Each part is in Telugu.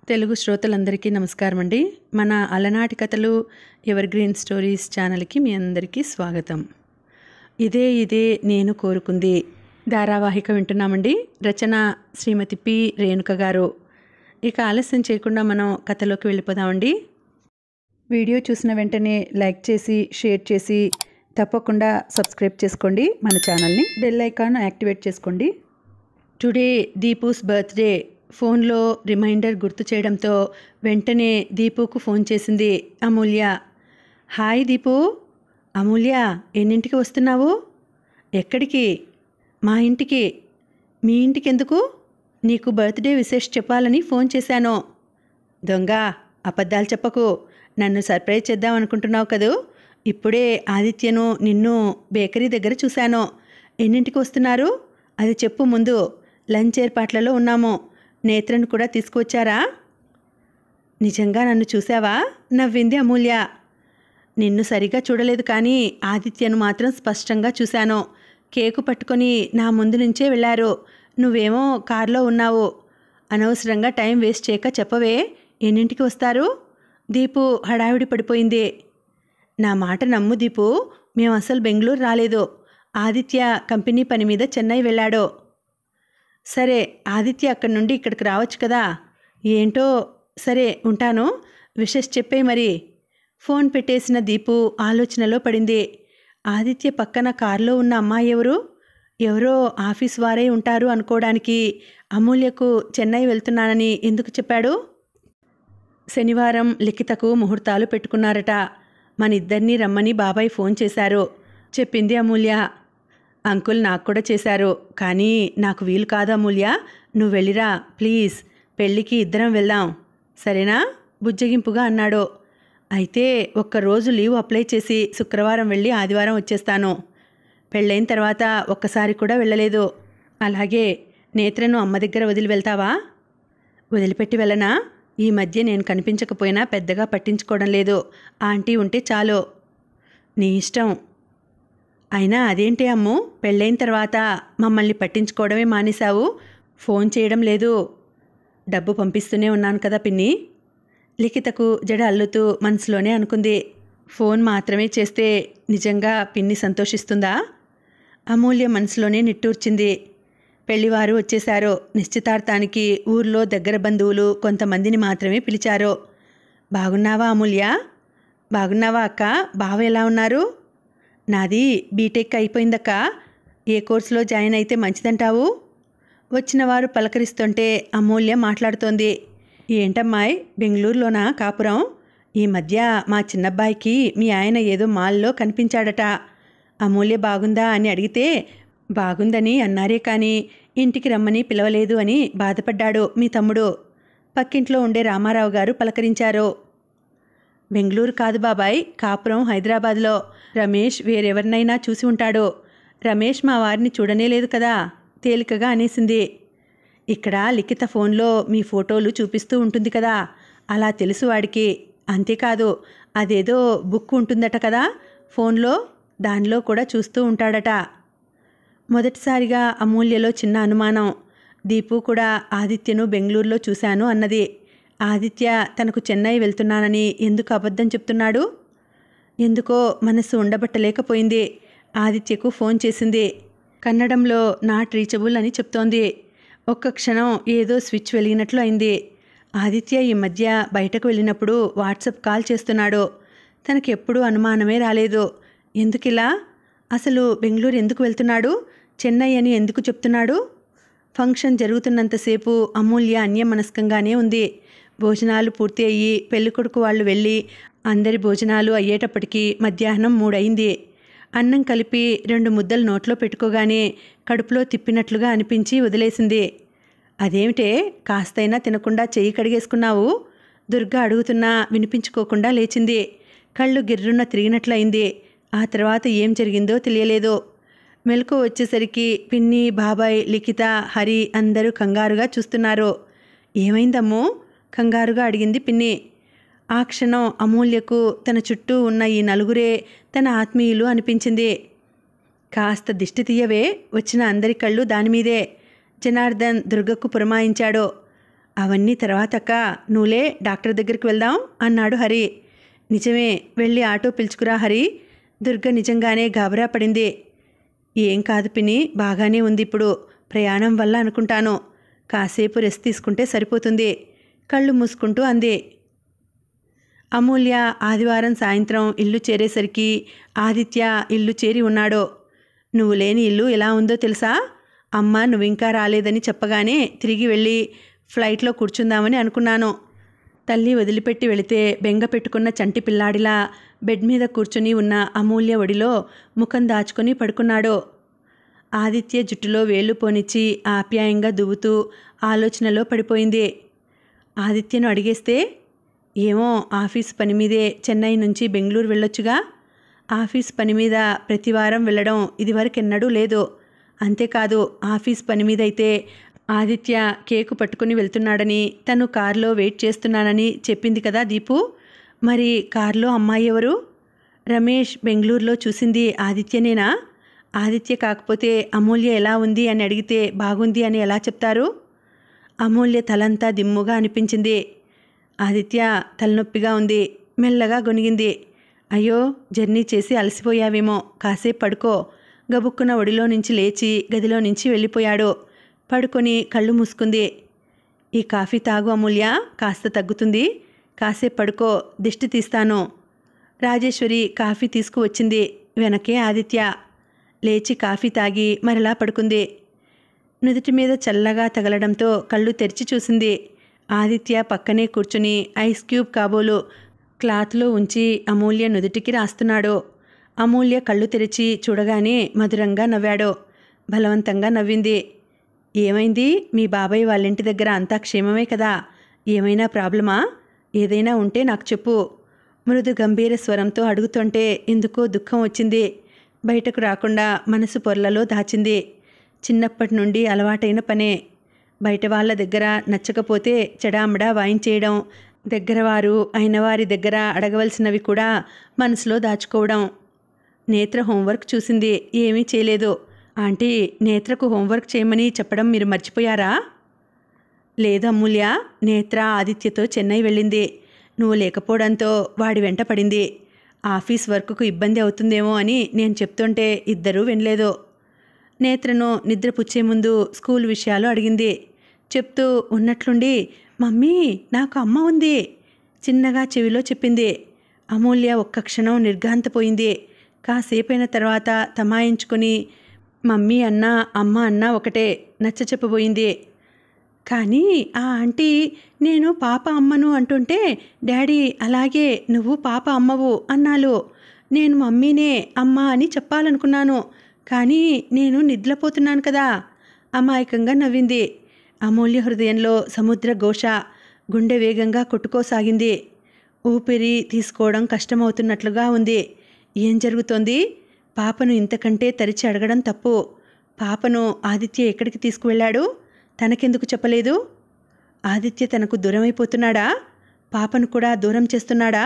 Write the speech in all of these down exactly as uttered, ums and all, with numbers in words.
తెలుగు శ్రోతలందరికీ నమస్కారం అండి. మన అలనాటి కథలు ఎవర్గ్రీన్ స్టోరీస్ ఛానల్కి మీ అందరికీ స్వాగతం. ఇదే ఇదే నేను కోరుకుంది ధారావాహిక వింటున్నామండి. రచన శ్రీమతి పి రేణుక గారు. ఇక ఆలస్యం చేయకుండా మనం కథలోకి వెళ్ళిపోదామండి. వీడియో చూసిన వెంటనే లైక్ చేసి షేర్ చేసి తప్పకుండా సబ్స్క్రైబ్ చేసుకోండి. మన ఛానల్ని బెల్ ఐకాన్ యాక్టివేట్ చేసుకోండి. Today Deepu's birthday. ఫోన్లో రిమైండర్ గుర్తు చేయడంతో వెంటనే దీపుకు ఫోన్ చేసింది అమూల్య. హాయ్ దీపు. అమూల్య, ఎన్నింటికి వస్తున్నావు? ఎక్కడికి? మా ఇంటికి. మీ ఇంటికి ఎందుకు? నీకు బర్త్డే విశేష్ చెప్పాలని ఫోన్ చేశాను. దొంగ, అబద్ధాలు చెప్పకు. నన్ను సర్ప్రైజ్ చేద్దాం అనుకుంటున్నావు కదూ. ఇప్పుడే ఆదిత్యను నిన్ను బేకరీ దగ్గర చూశాను. ఎన్నింటికి వస్తున్నారు అది చెప్పు ముందు. లంచ్ ఏర్పాట్లలో ఉన్నాము. నేత్రను కూడా తీసుకువచ్చారా? నిజంగా నన్ను చూసావా? నవ్వింది అమూల్య. నిన్ను సరిగా చూడలేదు, కానీ ఆదిత్యను మాత్రం స్పష్టంగా చూశాను. కేకు పట్టుకొని నా ముందు నుంచే వెళ్ళారు. నువ్వేమో కారులో ఉన్నావు. అనవసరంగా టైం వేస్ట్ చేయక చెప్పవే, ఎన్నింటికి వస్తారు? దీపు హడావిడి పడిపోయింది. నా మాట నమ్ము దీపు, మేము అసలు బెంగళూరు రాలేదు. ఆదిత్య కంపెనీ పని మీద చెన్నై వెళ్ళాడు. సరే, ఆదిత్య అక్కడి నుండి ఇక్కడికి రావచ్చు కదా. ఏంటో, సరే ఉంటాను. విషెస్ చెప్పే మరి. ఫోన్ పెట్టేసిన దీపు ఆలోచనలో పడింది. ఆదిత్య పక్కన కారులో ఉన్న అమ్మాయి ఎవరు? ఎవరో ఆఫీస్ వారే ఉంటారు అనుకోవడానికి అమూల్యకు చెన్నై వెళ్తున్నానని ఎందుకు చెప్పాడు? శనివారం లిఖితకు ముహూర్తాలు పెట్టుకున్నారట. మన ఇద్దరినీ రమ్మని బాబాయ్ ఫోన్ చేశారు, చెప్పింది అమూల్య. అంకుల్ నాకు కూడా చేశారు, కానీ నాకు వీలు కాదు అమూల్య. నువ్వు వెళ్ళిరా ప్లీజ్. పెళ్ళికి ఇద్దరం వెళ్దాం, సరేనా? బుజ్జగింపుగా అన్నాడు. అయితే ఒక్కరోజు లీవ్ అప్లై చేసి శుక్రవారం వెళ్ళి ఆదివారం వచ్చేస్తాను. పెళ్ళైన తర్వాత ఒక్కసారి కూడా వెళ్ళలేదు. అలాగే. నేత్రను అమ్మ దగ్గర వదిలి వెళ్తావా? వదిలిపెట్టి వెళ్ళనా? ఈ మధ్య నేను కనిపించకపోయినా పెద్దగా పట్టించుకోవడం లేదు. ఆంటీ ఉంటే చాలు. నీ ఇష్టం. అయినా అదేంటి అమ్ము, పెళ్ళైన తర్వాత మమ్మల్ని పట్టించుకోవడమే మానేశావు? ఫోన్ చేయడం లేదు. డబ్బు పంపిస్తూనే ఉన్నాను కదా పిన్ని. లిఖితకు జడ అల్లుతూ మనసులోనే అనుకుంది. ఫోన్ మాత్రమే చేస్తే నిజంగా పిన్ని సంతోషిస్తుందా? అమూల్య మనసులోనే నిట్టూర్చింది. పెళ్లివారు వచ్చేశారు. నిశ్చితార్థానికి ఊర్లో దగ్గర బంధువులు కొంతమందిని మాత్రమే పిలిచారు. బాగున్నావా అమూల్య? బాగున్నావా అక్క? బావ ఎలా ఉన్నారు? నాది బీటెక్ అయిపోయిందక్క. ఏ కోర్సులో జాయిన్ అయితే మంచిదంటావు? వచ్చిన వారు పలకరిస్తుంటే అమూల్య మాట్లాడుతోంది. ఏంటమ్మాయి, బెంగళూరులోనా కాపురం? ఈ మధ్య మా చిన్నబ్బాయికి మీ ఆయన ఏదో మాల్లో కనిపించాడట. అమూల్య బాగుందా అని అడిగితే బాగుందని అన్నారే, కానీ ఇంటికి రమ్మని పిలవలేదు అని బాధపడ్డాడు మీ తమ్ముడు. పక్కింట్లో ఉండే రామారావు గారు పలకరించారు. బెంగళూరు కాదు బాబాయ్, కాపురం హైదరాబాద్లో. రమేష్ వేరెవరినైనా చూసి ఉంటాడు. రమేష్ మా వారిని చూడనే లేదు కదా, తేలికగా అనేసింది. ఇక్కడ లిఖిత ఫోన్లో మీ ఫోటోలు చూపిస్తూ ఉంటుంది కదా, అలా తెలుసు వాడికి. అంతేకాదు, అదేదో బుక్ ఉంటుందట కదా ఫోన్లో, దానిలో కూడా చూస్తూ ఉంటాడట. మొదటిసారిగా అమూల్యలో చిన్న అనుమానం. దీపు కూడా ఆదిత్యను బెంగళూరులో చూశాను అన్నది. ఆదిత్య తనకు చెన్నై వెళ్తున్నానని ఎందుకు అబద్ధం చెప్తున్నాడు? ఎందుకో మనసు ఉండబట్టలేకపోయింది. ఆదిత్యకు ఫోన్ చేసింది. కన్నడంలో నాట్ రీచబుల్ అని చెప్తోంది. ఒక్క క్షణం ఏదో స్విచ్ వెలిగినట్లు అయింది. ఆదిత్య ఈ మధ్య బయటకు వెళ్ళినప్పుడు వాట్సాప్ కాల్ చేస్తున్నాడు. తనకెప్పుడూ అనుమానమే రాలేదు. ఎందుకిలా? అసలు బెంగళూరు ఎందుకు వెళ్తున్నాడు? చెన్నై అని ఎందుకు చెప్తున్నాడు? ఫంక్షన్ జరుగుతున్నంతసేపు అమూల్య అన్యమనస్కంగానే ఉంది. భోజనాలు పూర్తి అయ్యి పెళ్ళికొడుకు వాళ్ళు వెళ్ళి అందరి భోజనాలు అయ్యేటప్పటికి మధ్యాహ్నం మూడయింది. అన్నం కలిపి రెండు ముద్దలు నోట్లో పెట్టుకోగానే కడుపులో తిప్పినట్లుగా అనిపించి వదిలేసింది. అదేమిటే, కాస్తైనా తినకుండా చెయ్యి కడిగేసుకున్నావు? దుర్గా అడుగుతున్నా వినిపించుకోకుండా లేచింది. కళ్ళు గిర్రున్న తిరిగినట్లయింది. ఆ తర్వాత ఏం జరిగిందో తెలియలేదు. మెలకు వచ్చేసరికి పిన్ని, బాబాయ్, లిఖిత, హరి అందరూ కంగారుగా చూస్తున్నారు. ఏమైందమ్మో? కంగారుగా అడిగింది పిన్ని. ఆ క్షణం అమూల్యకు తన చుట్టూ ఉన్న ఈ నలుగురే తన ఆత్మీయులు అనిపించింది. కాస్త దిష్టి తీయవే, వచ్చిన అందరి కళ్ళు దానిమీదే. జనార్దన్ దుర్గకు పురమాయించాడు. అవన్నీ తర్వాతక్క, నువ్వులే డాక్టర్ దగ్గరికి వెళ్దాం అన్నాడు హరి. నిజమే, వెళ్ళి ఆటో పిలుచుకురా హరి. దుర్గ నిజంగానే గాబరా పడింది. ఏం కాదు పిన్ని, బాగానే ఉంది ఇప్పుడు. ప్రయాణం వల్ల అనుకుంటాను. కాసేపు రెస్ట్ తీసుకుంటే సరిపోతుంది కళ్ళు మూసుకుంటూ అంది. అమూల్య ఆదివారం సాయంత్రం ఇల్లు చేరేసరికి ఆదిత్య ఇల్లు చేరి ఉన్నాడు. నువ్వు లేని ఇల్లు ఎలా ఉందో తెలుసా? అమ్మ నువ్వింకా రాలేదని చెప్పగానే తిరిగి వెళ్ళి ఫ్లైట్లో కూర్చుందామని అనుకున్నాను. తల్లి వదిలిపెట్టి వెళితే బెంగ పెట్టుకున్న చంటి పిల్లాడిలా బెడ్ మీద కూర్చుని ఉన్న అమూల్య ఒడిలో ముఖం దాచుకొని పడుకున్నాడు. ఆదిత్య జుట్టులో వేళ్లు పోనిచ్చి ఆప్యాయంగా దువ్వుతూ ఆలోచనలో పడిపోయింది. ఆదిత్యను అడిగేస్తే, ఏమో ఆఫీస్ పని మీదే చెన్నై నుంచి బెంగళూరు వెళ్ళొచ్చుగా. ఆఫీస్ పని మీద ప్రతివారం వెళ్ళడం ఇదివరకెన్నడూ లేదు. అంతేకాదు, ఆఫీస్ పని మీద అయితే ఆదిత్య కేకు పట్టుకుని వెళ్తున్నాడని, తను కారులో వెయిట్ చేస్తున్నానని చెప్పింది కదా దీపు. మరి కారులో అమ్మాయి ఎవరు? రమేష్ బెంగళూరులో చూసింది ఆదిత్యనేనా? ఆదిత్య కాకపోతే అమూల్య ఎలా ఉంది అని అడిగితే బాగుంది అని ఎలా చెప్తారు? అమూల్య తలంతా దిమ్ముగా అనిపించింది. ఆదిత్య తలనొప్పిగా ఉంది. మెల్లగా గొనిగింది. అయ్యో, జర్నీ చేసి అలసిపోయావేమో, కాసేపు పడుకో. గబుక్కున ఒడిలో నుంచి లేచి గదిలో నుంచి వెళ్ళిపోయాడు. పడుకొని కళ్ళు మూసుకుంది. ఈ కాఫీ తాగు అమూల్య, కాస్త తగ్గుతుంది. కాసేపు పడుకో, దిష్టి తీస్తాను. రాజేశ్వరి కాఫీ తీసుకువచ్చింది. వెనకే ఆదిత్య. లేచి కాఫీ తాగి మరలా పడుకుంది. నుదుటి మీద చల్లగా తగలడంతో కళ్ళు తెరిచి చూసింది. ఆదిత్య పక్కనే కూర్చుని ఐస్ క్యూబ్ కాబోలు క్లాత్లో ఉంచి అమూల్య నుదుటికి రాస్తున్నాడు. అమూల్య కళ్ళు తెరిచి చూడగానే మధురంగా నవ్వాడు. బలవంతంగా నవ్వింది. ఏమైంది? మీ బాబాయ్ వాళ్ళింటి దగ్గర అంతా క్షేమమే కదా? ఏమైనా ప్రాబ్లమా? ఏదైనా ఉంటే నాకు చెప్పు. మృదు గంభీర స్వరంతో అడుగుతుంటే ఎందుకో దుఃఖం వచ్చింది. బయటకు రాకుండా మనసు పొరలలో దాచింది. చిన్నప్పటి నుండి అలవాటైన పనే. బయట వాళ్ళ దగ్గర నచ్చకపోతే చెడామడా వాయించేయడం, దగ్గరవారు అయిన వారి దగ్గర అడగవలసినవి కూడా మనసులో దాచుకోవడం. నేత్ర హోంవర్క్ చూసింది. ఏమీ చేయలేదు. ఆంటీ, నేత్రకు హోంవర్క్ చేయమని చెప్పడం మీరు మర్చిపోయారా? లేదు అమూల్య, నేత్ర ఆదిత్యతో చెన్నై వెళ్ళింది. నువ్వు లేకపోవడంతో వాడి వెంట పడింది. ఆఫీస్ వర్క్కు ఇబ్బంది అవుతుందేమో అని నేను చెప్తుంటే ఇద్దరూ వినలేదు. నేత్రను నిద్రపుచ్చే ముందు స్కూల్ విషయాలు అడిగింది. చెప్తూ ఉన్నట్లుండి, మమ్మీ నాకు అమ్మ ఉంది చిన్నగా చెవిలో చెప్పింది. అమూల్య ఒక్క క్షణం నిర్ఘాంతపోయింది. కాసేపైన తర్వాత తమాయించుకొని మమ్మీ అన్నా అమ్మ అన్నా ఒకటే నచ్చ చెప్పబోయింది. కానీ ఆ ఆంటీ నేను పాప అమ్మను అంటుంటే డాడీ అలాగే నువ్వు పాప అమ్మవు అన్నాలు. నేను మమ్మీనే అమ్మ అని చెప్పాలనుకున్నాను, కానీ నేను నిద్రపోతున్నాను కదా. అమాయకంగా నవ్వింది. అమూల్య హృదయంలో సముద్ర ఘోష. గుండె వేగంగా కొట్టుకోసాగింది. ఊపిరి తీసుకోవడం కష్టమవుతున్నట్లుగా ఉంది. ఏం జరుగుతోంది? పాపను ఇంతకంటే తరిచి అడగడం తప్పు. పాపను ఆదిత్య ఎక్కడికి తీసుకువెళ్ళాడు? తనకెందుకు చెప్పలేదు? ఆదిత్య తనకు దూరమైపోతున్నాడా? పాపను కూడా దూరం చేస్తున్నాడా?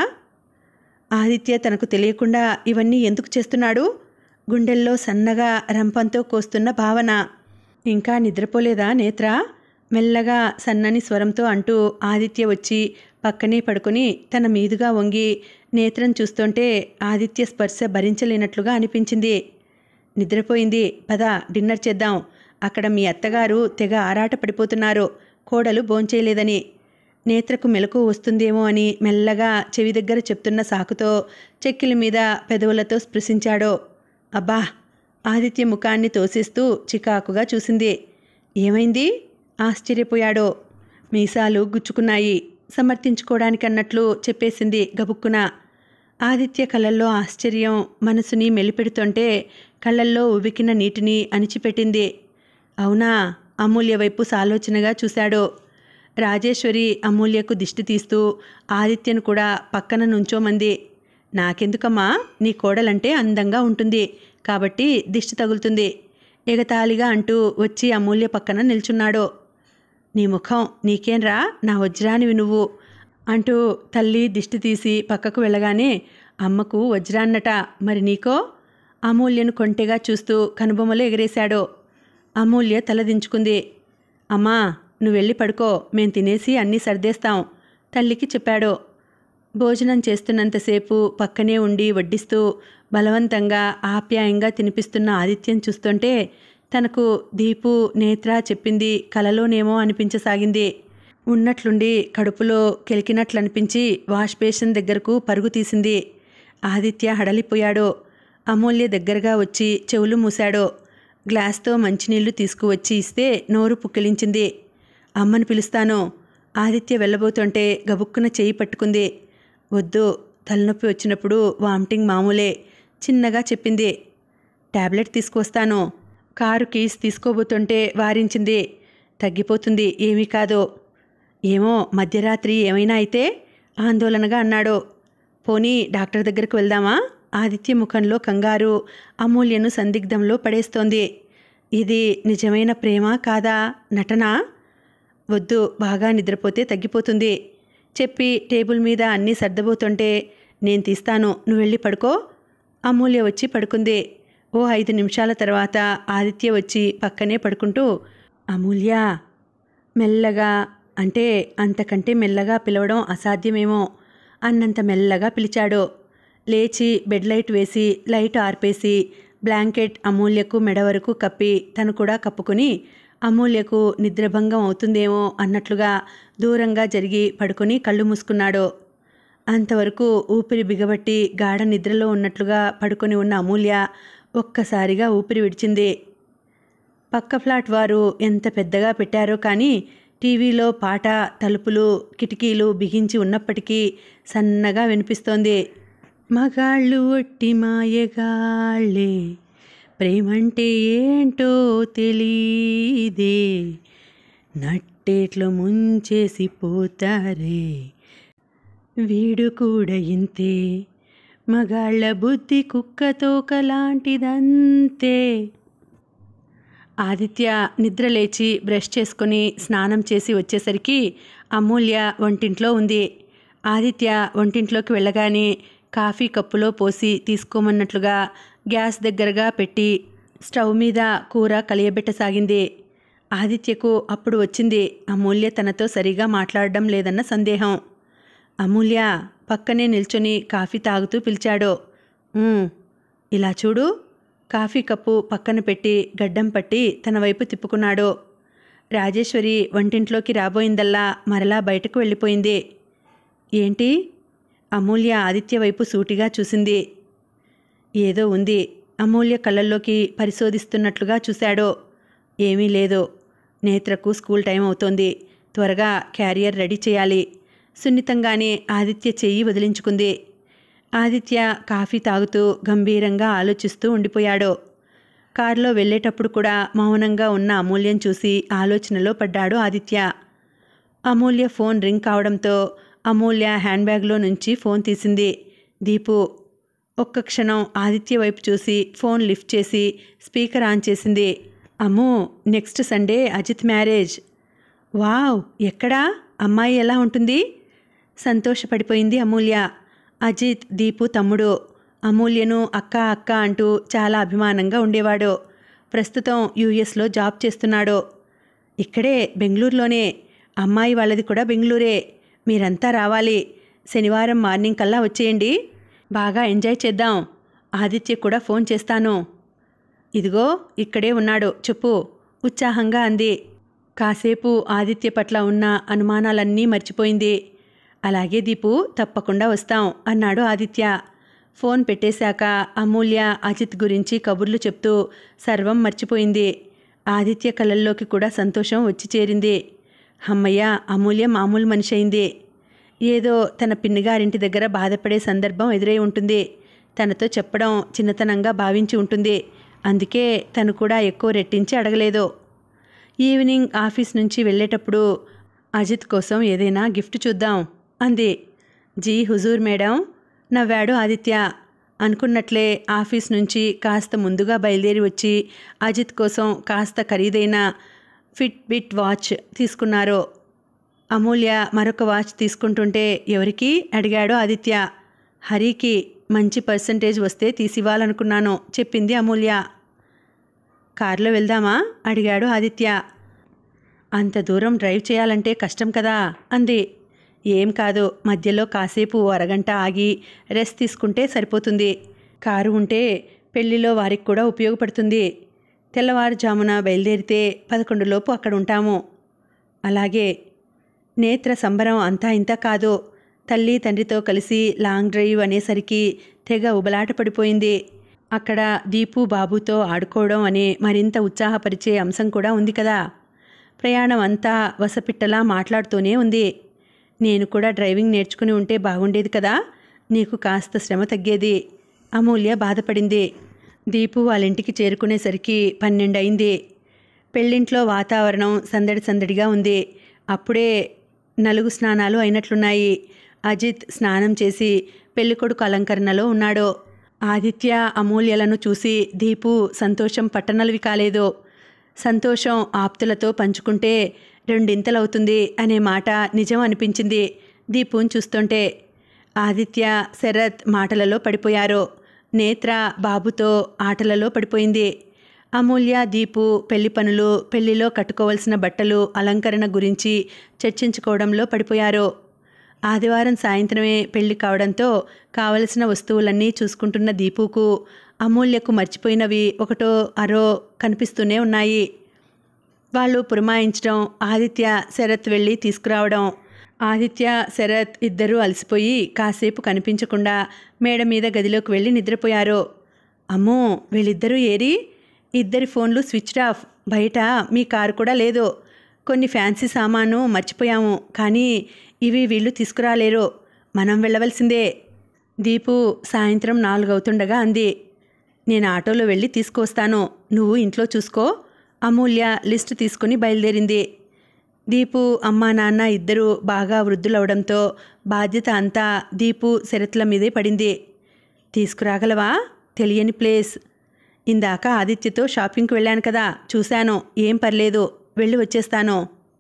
ఆదిత్య తనకు తెలియకుండా ఇవన్నీ ఎందుకు చేస్తున్నాడు? గుండెల్లో సన్నగా రంపంతో కోస్తున్న భావన. ఇంకా నిద్రపోలేదా నేత్ర? మెల్లగా సన్నని స్వరంతో అంటూ ఆదిత్య వచ్చి పక్కనే పడుకొని తన మీదుగా వంగి నేత్రం చూస్తుంటే ఆదిత్య స్పర్శ భరించలేనట్లుగా అనిపించింది. నిద్రపోయింది. పద డిన్నర్ చేద్దాం. అక్కడ మీ అత్తగారు తెగ ఆరాట పడిపోతున్నారు, కోడలు భోంచేయలేదని. నేత్రకు మెలకు వస్తుందేమో అని మెల్లగా చెవి దగ్గర చెప్తున్న సాకుతో చెక్కిలి మీద పెదవులతో స్పృశించాడు. అబ్బా! ఆదిత్య ముఖాన్ని తోసేస్తూ చికాకుగా చూసింది. ఏమైంది? ఆశ్చర్యపోయాడు. మీసాలు గుచ్చుకున్నాయి. సమర్థించుకోవడానికన్నట్లు చెప్పేసింది గబుక్కున. ఆదిత్య కళ్ళల్లో ఆశ్చర్యం మనసుని మెలిపెడుతుంటే కళ్ళల్లో ఉబికిన నీటిని అణిచిపెట్టింది. అవునా? అమూల్య వైపు సాలోచనగా చూశాడు. రాజేశ్వరి అమూల్యకు దిష్టి తీస్తూ ఆదిత్యను కూడా పక్కన నుంచోమంది. నాకెందుకమ్మా, నీ కోడలంటే అందంగా ఉంటుంది కాబట్టి దిష్టి తగులుతుంది ఎగతాళిగా అంటూ వచ్చి అమూల్య పక్కన నిల్చున్నాడు. నీ ముఖం నీకేంరా, నా వజ్రానివి నువ్వు అంటూ తల్లి దిష్టి తీసి పక్కకు వెళ్ళగానే అమ్మకు వజ్రాన్నట, మరి నీకో? అమూల్యను కొంటెగా చూస్తూ కనుబొమ్మలు ఎగరేశాడు. అమూల్య తలదించుకుంది. అమ్మా, నువ్వు వెళ్ళి పడుకో, మేం తినేసి అన్నీ సర్దేస్తాం తల్లికి చెప్పాడు. భోజనం చేస్తున్నంతసేపు పక్కనే ఉండి వడ్డిస్తూ బలవంతంగా ఆప్యాయంగా తినిపిస్తున్న ఆదిత్యం చూస్తుంటే తనకు దీపు నేత్ర చెప్పింది కలలోనేమో అనిపించసాగింది. ఉన్నట్లుండి కడుపులో కెలికినట్లనిపించి వాష్ బేసిన్ దగ్గరకు పరుగు తీసింది. ఆదిత్య హడలిపోయాడు. అమూల్య దగ్గరగా వచ్చి చెవులు మూశాడు. గ్లాస్తో మంచినీళ్లు తీసుకువచ్చి ఇస్తే నోరు పుక్కిలించింది. అమ్మని పిలుస్తాను. ఆదిత్య వెళ్ళబోతుంటే గబుక్కున చేయి పట్టుకుంది. వద్దు, తలనొప్పి వచ్చినప్పుడు వామిటింగ్ మామూలే చిన్నగా చెప్పింది. టాబ్లెట్ తీసుకువస్తాను. కారు కీస్ తీసుకోబోతుంటే వారించింది. తగ్గిపోతుంది, ఏమీ కాదు. ఏమో మధ్యరాత్రి ఏమైనా అయితే ఆందోళనగా అన్నాడు. పోనీ డాక్టర్ దగ్గరకు వెళ్దామా? ఆదిత్య ముఖంలో కంగారు అమూల్యను సందిగ్ధంలో పడేస్తోంది. ఇది నిజమైన ప్రేమ కాదా, నటనా? వద్దు, బాగా నిద్రపోతే తగ్గిపోతుంది చెప్పి టేబుల్ మీద అన్నీ సర్దబోతుంటే నేను తీస్తాను, నువ్వు వెళ్ళి పడుకో. అమూల్య వచ్చి పడుకుంది. ఓ ఐదు నిమిషాల తర్వాత ఆదిత్య వచ్చి పక్కనే పడుకుంటూ అమూల్య మెల్లగా, అంటే అంతకంటే మెల్లగా పిలవడం అసాధ్యమేమో అన్నంత మెల్లగా పిలిచాడు. లేచి బెడ్ లైట్ వేసి లైట్ ఆర్పేసి బ్లాంకెట్ అమూల్యకు మెడ వరకు కప్పి తను కూడా కప్పుకొని అమూల్యకు నిద్రభంగం అవుతుందేమో అన్నట్లుగా దూరంగా జరిగి పడుకొని కళ్ళు మూసుకున్నాడు. అంతవరకు ఊపిరి బిగబట్టి గాఢ నిద్రలో ఉన్నట్లుగా పడుకొని ఉన్న అమూల్య ఒక్కసారిగా ఊపిరి విడిచింది. పక్క ఫ్లాట్ వారు ఎంత పెద్దగా పెట్టారో కానీ టీవీలో పాట తలుపులు కిటికీలు బిగించి ఉన్నప్పటికీ సన్నగా వినిపిస్తోంది. మగాళ్ళు ఒట్టి మాయగాళ్ళే, ప్రేమంటే ఏంటో తెలీదే, నట్టేట్లో ముంచేసి పోతారే, వీడు కూడా ఇంతే, మగాళ్ళ బుద్ధి కుక్కతోకలాంటిదంతే. ఆదిత్య నిద్రలేచి బ్రష్ చేసుకుని స్నానం చేసి వచ్చేసరికి అమూల్య వంటింట్లో ఉంది. ఆదిత్య వంటింట్లోకి వెళ్ళగానే కాఫీ కప్పులో పోసి తీసుకోమన్నట్లుగా గ్యాస్ దగ్గరగా పెట్టి స్టవ్ మీద కూర కలియబెట్టసాగింది. ఆదిత్యకు అప్పుడు వచ్చింది అమూల్య తనతో సరిగా మాట్లాడడం లేదన్న సందేహం. అమూల్య పక్కనే నిల్చొని కాఫీ తాగుతూ పిలిచాడు. ఇలా చూడు. కాఫీ కప్పు పక్కన పెట్టి గడ్డం పట్టి తన వైపు తిప్పుకున్నాడు. రాజేశ్వరి వంటింట్లోకి రాబోయిందల్లా మరలా బయటకు వెళ్ళిపోయింది. ఏంటి? అమూల్య ఆదిత్య వైపు సూటిగా చూసింది. ఏదో ఉంది. అమూల్య కళ్ళల్లోకి పరిశోధిస్తున్నట్లుగా చూశాడు. ఏమీ లేదు. నేత్రకు స్కూల్ టైం అవుతోంది. త్వరగా క్యారియర్ రెడీ చేయాలి. సున్నితంగానే ఆదిత్య చెయ్యి వదిలించుకుంది. ఆదిత్య కాఫీ తాగుతూ గంభీరంగా ఆలోచిస్తూ ఉండిపోయాడు. కారులో వెళ్ళేటప్పుడు కూడా మౌనంగా ఉన్న అమూల్యం చూసి ఆలోచనలో పడ్డాడు ఆదిత్య. అమూల్య ఫోన్ రింగ్ కావడంతో అమూల్య హ్యాండ్ బ్యాగ్లో నుంచి ఫోన్ తీసింది. దీపు. ఒక్క క్షణం ఆదిత్య వైపు చూసి ఫోన్ లిఫ్ట్ చేసి స్పీకర్ ఆన్ చేసింది. అమ్మో, next Sunday Ajit marriage. Wow, ఎక్కడా? అమ్మాయి ఎలా ఉంటుంది? సంతోషపడిపోయింది అమూల్య. అజిత్ దీపు తమ్ముడు. అమూల్యను అక్క అక్క అంటూ చాలా అభిమానంగా ఉండేవాడు. ప్రస్తుతం యూఎస్లో జాబ్ చేస్తున్నాడు. ఇక్కడే బెంగళూరులోనే. అమ్మాయి వాళ్ళది కూడా బెంగళూరే. మీరంతా రావాలి. శనివారం మార్నింగ్ కల్లా వచ్చేయండి. బాగా ఎంజాయ్ చేద్దాం. ఆదిత్య కూడా ఫోన్ చేస్తాను. ఇదిగో ఇక్కడే ఉన్నాడు, చెప్పు ఉత్సాహంగా అంది. కాసేపు ఆదిత్య పట్ల ఉన్న అనుమానాలన్నీ మర్చిపోయింది. అలాగే దీపు, తప్పకుండా వస్తాం అన్నాడు ఆదిత్య. ఫోన్ పెట్టేశాక అమూల్య అజిత్ గురించి కబుర్లు చెప్తూ సర్వం మర్చిపోయింది. ఆదిత్య కళ్ళల్లోకి కూడా సంతోషం వచ్చి చేరింది. అమ్మయ్య, అమూల్య మామూలు మనిషి అయింది. ఏదో తన పిన్నిగారింటి దగ్గర బాధపడే సందర్భం ఎదురై ఉంటుంది. తనతో చెప్పడం చిన్నతనంగా భావించి ఉంటుంది. అందుకే తను కూడా ఎక్కువ రెట్టించి అడగలేదు. ఈవినింగ్ ఆఫీస్ నుంచి వెళ్ళేటప్పుడు అజిత్ కోసం ఏదైనా గిఫ్ట్ చూద్దాం అంది. జీ హుజూర్ మేడం, నవ్వాడు ఆదిత్య. అనుకున్నట్లే ఆఫీస్ నుంచి కాస్త ముందుగా బయలుదేరి వచ్చి అజిత్ కోసం కాస్త ఖరీదైన ఫిట్ బిట్ వాచ్ తీసుకున్నారు. అమూల్య మరొక వాచ్ తీసుకుంటుంటే ఎవరికి అడిగాడు ఆదిత్య. హరికి. మంచి పర్సంటేజ్ వస్తే తీసివ్వాలనుకున్నాను చెప్పింది అమూల్య. కారులో వెళ్దామా అడిగాడు ఆదిత్య. అంత దూరం డ్రైవ్ చేయాలంటే కష్టం కదా అంది. ఏం కాదు, మధ్యలో కాసేపు ఓ అరగంట ఆగి రెస్ట్ తీసుకుంటే సరిపోతుంది. కారు ఉంటే పెళ్లిలో వారికి కూడా ఉపయోగపడుతుంది. తెల్లవారుజామున బయలుదేరితే పదకొండులోపు అక్కడ ఉంటాము. అలాగే. నేత్ర సంబరం అంతా ఇంత కాదు. తల్లి తండ్రితో కలిసి లాంగ్ డ్రైవ్ అనేసరికి తెగ ఉబలాట పడిపోయింది. అక్కడ దీపు బాబుతో ఆడుకోవడం అనే మరింత ఉత్సాహపరిచే అంశం కూడా ఉంది కదా. ప్రయాణం అంతా వసపిట్టలా మాట్లాడుతూనే ఉంది. నేను కూడా డ్రైవింగ్ నేర్చుకుని ఉంటే బాగుండేది కదా, నీకు కాస్త శ్రమ తగ్గేది. అమూల్య బాధపడింది. దీపు వాళ్ళింటికి చేరుకునేసరికి పన్నెండయింది. పెళ్ళింట్లో వాతావరణం సందడి సందడిగా ఉంది. అప్పుడే నలుగు స్నానాలు అయినట్లున్నాయి. అజిత్ స్నానం చేసి పెళ్ళికొడుకు అలంకరణలో ఉన్నాడు. ఆదిత్య అమూల్యలను చూసి దీపు సంతోషం పట్టనలవి కాలేదు. సంతోషం ఆప్తులతో పంచుకుంటే రెండింతలవుతుంది అనే మాట నిజం అనిపించింది దీపుని చూస్తుంటే. ఆదిత్య శరత్ మాటలలో పడిపోయారు. నేత్ర బాబుతో ఆటలలో పడిపోయింది. అమూల్య దీపు పెళ్లి పనులు, పెళ్లిలో కట్టుకోవలసిన బట్టలు, అలంకరణ గురించి చర్చించుకోవడంలో పడిపోయారు. ఆదివారం సాయంత్రమే పెళ్లి కావడంతో కావలసిన వస్తువులన్నీ చూసుకుంటున్న దీపుకు అమూల్యకు మర్చిపోయినవి ఒకటో అరో కనిపిస్తూనే ఉన్నాయి. వాళ్ళు పురమాయించడం, ఆదిత్య శరత్ వెళ్ళి తీసుకురావడం. ఆదిత్య శరత్ ఇద్దరూ అలసిపోయి కాసేపు కనిపించకుండా మేడ మీద గదిలోకి వెళ్ళి నిద్రపోయారు. అమ్మో, వీళ్ళిద్దరూ ఏరి? ఇద్దరి ఫోన్లు స్విచ్డ్ ఆఫ్. బయట మీ కారు కూడా లేదు. కొన్ని ఫ్యాన్సీ సామాను మర్చిపోయాము, కానీ ఇవి వీళ్ళు తీసుకురాలేరు. మనం వెళ్ళవలసిందే. దీపు సాయంత్రం నాలుగవుతుండగా అంది. నేను ఆటోలో వెళ్ళి తీసుకువస్తాను, నువ్వు ఇంట్లో చూసుకో. అమూల్య లిస్టు తీసుకుని బయలుదేరింది. దీపు అమ్మా నాన్న ఇద్దరూ బాగా వృద్ధులవడంతో బాధ్యత అంతా దీపు శరత్ల మీదే పడింది. తీసుకురాగలవా? తెలియని ప్లేస్. ఇందాక ఆదిత్యతో షాపింగ్కి వెళ్ళాను కదా, చూశాను. ఏం పర్లేదు, వెళ్ళి వచ్చేస్తాను.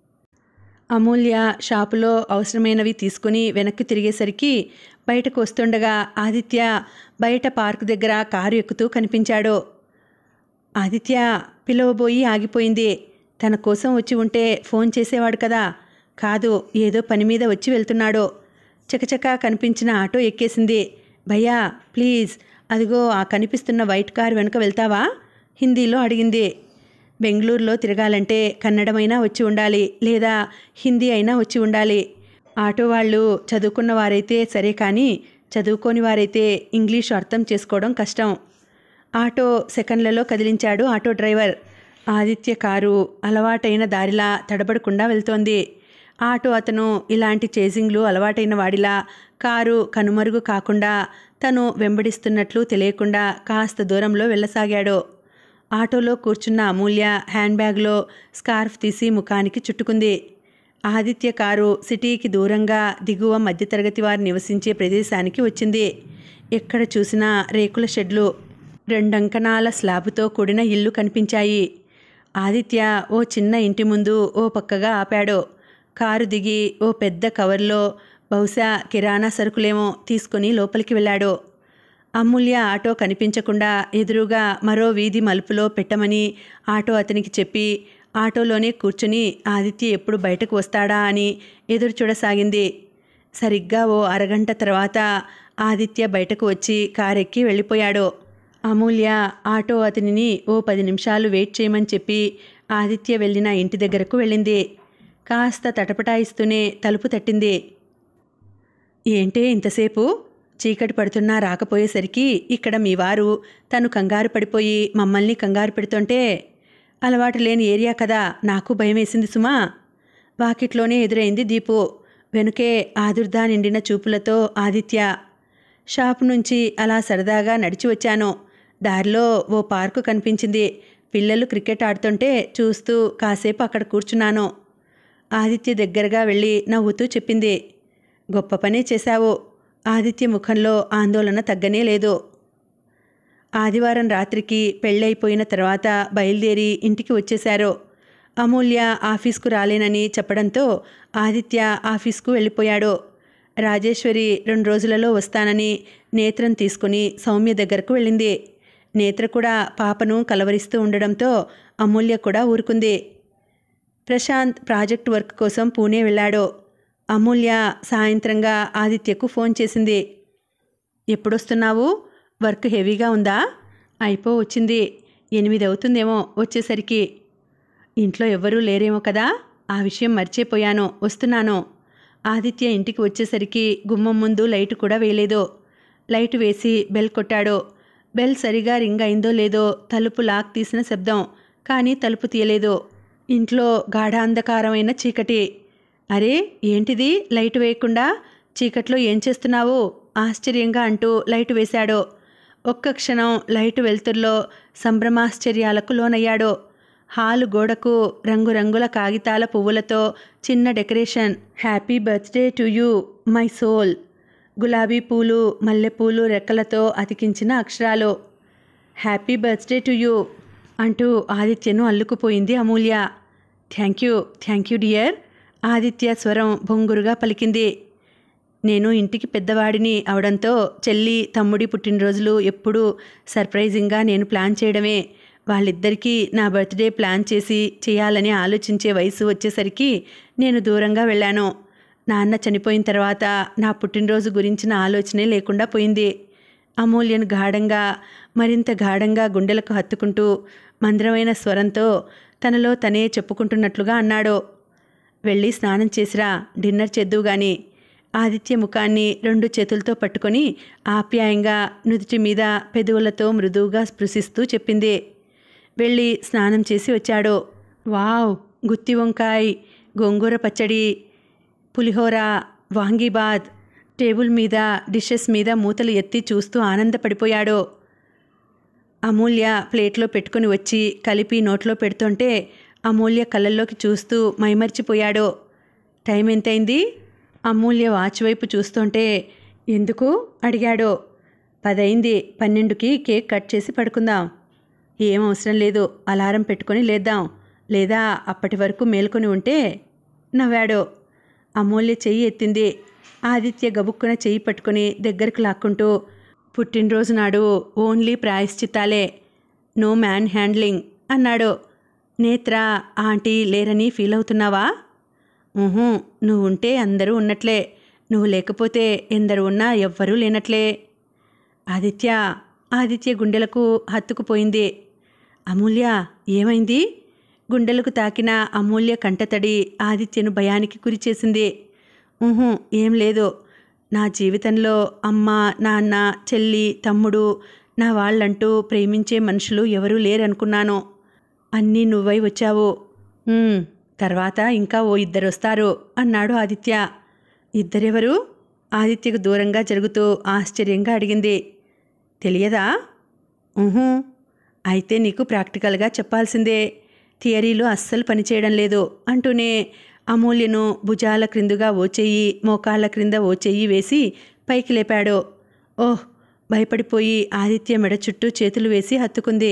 అమూల్య షాపులో అవసరమైనవి తీసుకుని వెనక్కి తిరిగేసరికి బయటకు వస్తుండగా ఆదిత్య బయట పార్క్ దగ్గర కారు ఎక్కుతూ కనిపించాడు. ఆదిత్య పిలవబోయి ఆగిపోయింది. తన కోసం వచ్చి ఉంటే ఫోన్ చేసేవాడు కదా. కాదు, ఏదో పని మీద వచ్చి వెళ్తున్నాడు. చకచకా కనిపించిన ఆటో ఎక్కేసింది. భయ్యా ప్లీజ్, అదిగో ఆ కనిపిస్తున్న వైట్ కారు వెనుక వెళ్తావా? హిందీలో అడిగింది. బెంగళూరులో తిరగాలంటే కన్నడమైనా వచ్చి ఉండాలి, లేదా హిందీ అయినా వచ్చి ఉండాలి. ఆటో వాళ్ళు చదువుకున్న వారైతే సరే, కానీ చదువుకోని వారైతే ఇంగ్లీషు అర్థం చేసుకోవడం కష్టం. ఆటో సెకండ్లలో కదిలించాడు ఆటో డ్రైవర్. ఆదిత్య కారు అలవాటైన దారిలా తడబడకుండా వెళ్తోంది. ఆటో అతను ఇలాంటి చేజింగ్లు అలవాటైన వాడిలా కారు కనుమరుగు కాకుండా తను వెంబడిస్తున్నట్లు తెలియకుండా కాస్త దూరంలో వెళ్ళసాగాడు. ఆటోలో కూర్చున్న అమూల్య హ్యాండ్ బ్యాగ్లో స్కార్ఫ్ తీసి ముఖానికి చుట్టుకుంది. ఆదిత్య కారు సిటీకి దూరంగా దిగువ మధ్యతరగతి వారు నివసించే ప్రదేశానికి వచ్చింది. ఎక్కడ చూసినా రేకుల షెడ్లు, రెండంకణాల స్లాబుతో కూడిన ఇల్లు కనిపించాయి. ఆదిత్య ఓ చిన్న ఇంటి ముందు ఓ పక్కగా ఆపాడు. కారు దిగి ఓ పెద్ద కవర్లో బహుశా కిరాణా సరుకులేమో తీసుకుని లోపలికి వెళ్ళాడు. అమూల్య ఆటో కనిపించకుండా ఎదురుగా మరో వీధి మలుపులో పెట్టమని ఆటో అతనికి చెప్పి ఆటోలోనే కూర్చుని ఆదిత్య ఎప్పుడు బయటకు వస్తాడా అని ఎదురు చూడసాగింది. సరిగ్గా ఓ అరగంట తర్వాత ఆదిత్య బయటకు వచ్చి కారెక్కి వెళ్ళిపోయాడు. అమూల్య ఆటో అతనిని ఓ పది నిమిషాలు వెయిట్ చేయమని చెప్పి ఆదిత్య వెళ్ళిన ఇంటి దగ్గరకు వెళ్ళింది. కాస్త తటపటాయిస్తూనే తలుపు తట్టింది. ఏంటే ఇంతసేపు? చీకటి పడుతున్నా రాకపోయేసరికి ఇక్కడ మీ వారు తను కంగారు పడిపోయి మమ్మల్ని కంగారు పెడుతుంటే, అలవాటు లేని ఏరియా కదా, నాకు భయం వేసింది సుమా. వాకిట్లోనే ఎదురైంది దీపు. వెనుకే ఆదుర్దా నిండిన చూపులతో ఆదిత్య. షాపు నుంచి అలా సరదాగా నడిచి వచ్చాను. దారిలో ఓ పార్కు కనిపించింది. పిల్లలు క్రికెట్ ఆడుతుంటే చూస్తూ కాసేపు అక్కడ కూర్చున్నాను. ఆదిత్య దగ్గరగా వెళ్ళి నవ్వుతూ చెప్పింది. గొప్ప పనే చేశావు. ఆదిత్య ముఖంలో ఆందోళన తగ్గనే లేదు. ఆదివారం రాత్రికి పెళ్ళైపోయిన తర్వాత బయలుదేరి ఇంటికి వచ్చేశారు. అమూల్య ఆఫీస్కు రాలేనని చెప్పడంతో ఆదిత్య ఆఫీస్కు వెళ్ళిపోయాడు. రాజేశ్వరి రెండు రోజులలో వస్తానని నేత్రం తీసుకుని సౌమ్య దగ్గరకు వెళ్ళింది. నేత్ర కూడా పాపను కలవరిస్తూ ఉండడంతో అమూల్య కూడా ఊరుకుంది. ప్రశాంత్ ప్రాజెక్ట్ వర్క్ కోసం పూణే వెళ్ళాడు. అమూల్య సాయంత్రంగా ఆదిత్యకు ఫోన్ చేసింది. ఎప్పుడొస్తున్నావు? వర్క్ హెవీగా ఉందా? అయిపో వచ్చింది. ఎనిమిది అవుతుందేమో వచ్చేసరికి. ఇంట్లో ఎవ్వరూ లేరేమో కదా? ఆ విషయం మర్చిపోయాను, వస్తున్నాను. ఆదిత్య ఇంటికి వచ్చేసరికి గుమ్మం ముందు లైటు కూడా వేయలేదు. లైటు వేసి బెల్ కొట్టాడు. బెల్ సరిగా రింగ్ అయిందో లేదో తలుపు లాక్ తీసిన శబ్దం, కానీ తలుపు తీయలేదు. ఇంట్లో గాఢాంధకారమైన చీకటి. అరే ఏంటిది లైటు వేయకుండా? చీకట్లో ఏం చేస్తున్నావు? ఆశ్చర్యంగా అంటూ లైటు వేశాడు. ఒక్క క్షణం లైటు వెలుతుర్లో సంభ్రమాశ్చర్యాలకు లోనయ్యాడు. హాలు గోడకు రంగురంగుల కాగితాల పువ్వులతో చిన్న decoration. Happy birthday to you my soul. గులాబీ పూలు, మల్లెపూలు రెక్కలతో అతికించిన అక్షరాలు. హ్యాపీ బర్త్డే టు యూ అంటూ ఆదిత్యను అల్లుకుపోయింది Amulya. Thank you thank you dear. Aditya స్వరం బొంగురుగా పలికింది. నేను ఇంటికి పెద్దవాడిని అవడంతో చెల్లి తమ్ముడి పుట్టినరోజులు ఎప్పుడూ సర్ప్రైజింగ్గా నేను ప్లాన్ చేయడమే. వాళ్ళిద్దరికీ నా బర్త్డే ప్లాన్ చేసి చేయాలని ఆలోచించే వయసు వచ్చేసరికి నేను దూరంగా వెళ్ళాను. నాన్న చనిపోయిన తర్వాత నా పుట్టినరోజు గురించిన ఆలోచనే లేకుండా పోయింది. అమూల్యను గాఢంగా, మరింత గాఢంగా గుండెలకు హత్తుకుంటూ మంద్రమైన స్వరంతో తనలో తనే చెప్పుకుంటున్నట్లుగా అన్నాడు. వెళ్ళి స్నానం చేసిరా, డిన్నర్ చేద్దువు గాని. ఆదిత్య ముఖాన్ని రెండు చేతులతో పట్టుకొని ఆప్యాయంగా నుదుటి మీద పెదవులతో మృదువుగా స్పృశిస్తూ చెప్పింది. వెళ్ళి స్నానం చేసి వచ్చాడు. వావ్, గుత్తి వంకాయ్, గోంగూర పచ్చడి, పులిహోర, వాంగీబాద్. టేబుల్ మీద డిషెస్ మీద మూతలు ఎత్తి చూస్తూ ఆనందపడిపోయాడు. అమూల్య ప్లేట్లో పెట్టుకుని వచ్చి కలిపి నోట్లో పెడుతుంటే అమూల్య కళ్ళల్లోకి చూస్తూ మైమర్చిపోయాడు. టైం ఎంతైంది? అమూల్య వాచ్ వైపు చూస్తుంటే ఎందుకు అడిగాడు. పదైంది. పన్నెండుకి కేక్ కట్ చేసి పడుకుందాం. ఏం అవసరం లేదు, అలారం పెట్టుకొని లేద్దాం, లేదా అప్పటి వరకు మేల్కొని ఉంటే. నవ్వాడు. అమూల్య చెయ్యి ఎత్తింది. ఆదిత్య గబుక్కున చెయ్యి పట్టుకుని దగ్గరకు లాక్కుంటూ, పుట్టినరోజు నాడు ఓన్లీ ప్రాయశ్చిత్తాలే, నో మ్యాన్ హ్యాండ్లింగ్ అన్నాడు. నేత్ర, ఆంటీ లేరని ఫీల్ అవుతున్నావా? ఊహూ, నువ్వు ఉంటే అందరూ ఉన్నట్లే, నువ్వు లేకపోతే ఎందరు ఉన్నా ఎవ్వరూ లేనట్లే. ఆదిత్య ఆదిత్య గుండెలకు హత్తుకుపోయింది. అమూల్య ఏమైంది? గుండెలకు తాకిన అమూల్య కంటతడి ఆదిత్యను భయానికి గురిచేసింది. ఊహూ, ఏం లేదు. నా జీవితంలో అమ్మ, నాన్న, చెల్లి, తమ్ముడు, నా వాళ్ళంటూ ప్రేమించే మనుషులు ఎవరూ లేరనుకున్నాను. అన్నీ నువ్వై వచ్చావు. తర్వాత ఇంకా ఓ ఇద్దరు వస్తారు అన్నాడు ఆదిత్య. ఇద్దరెవరు? ఆదిత్యకు దూరంగా జరుగుతూ ఆశ్చర్యంగా అడిగింది. తెలియదా? ఊహూ, అయితే నీకు ప్రాక్టికల్గా చెప్పాల్సిందే. థియరీలో అస్సలు పనిచేయడం లేదు అంటూనే అమూల్యను భుజాల క్రిందుగా ఓ చెయ్యి, మోకాళ్ళ క్రింద ఓ చెయ్యి వేసి పైకి లేపాడు. ఓహ్, భయపడిపోయి ఆదిత్య మెడ చుట్టూ చేతులు వేసి హత్తుకుంది.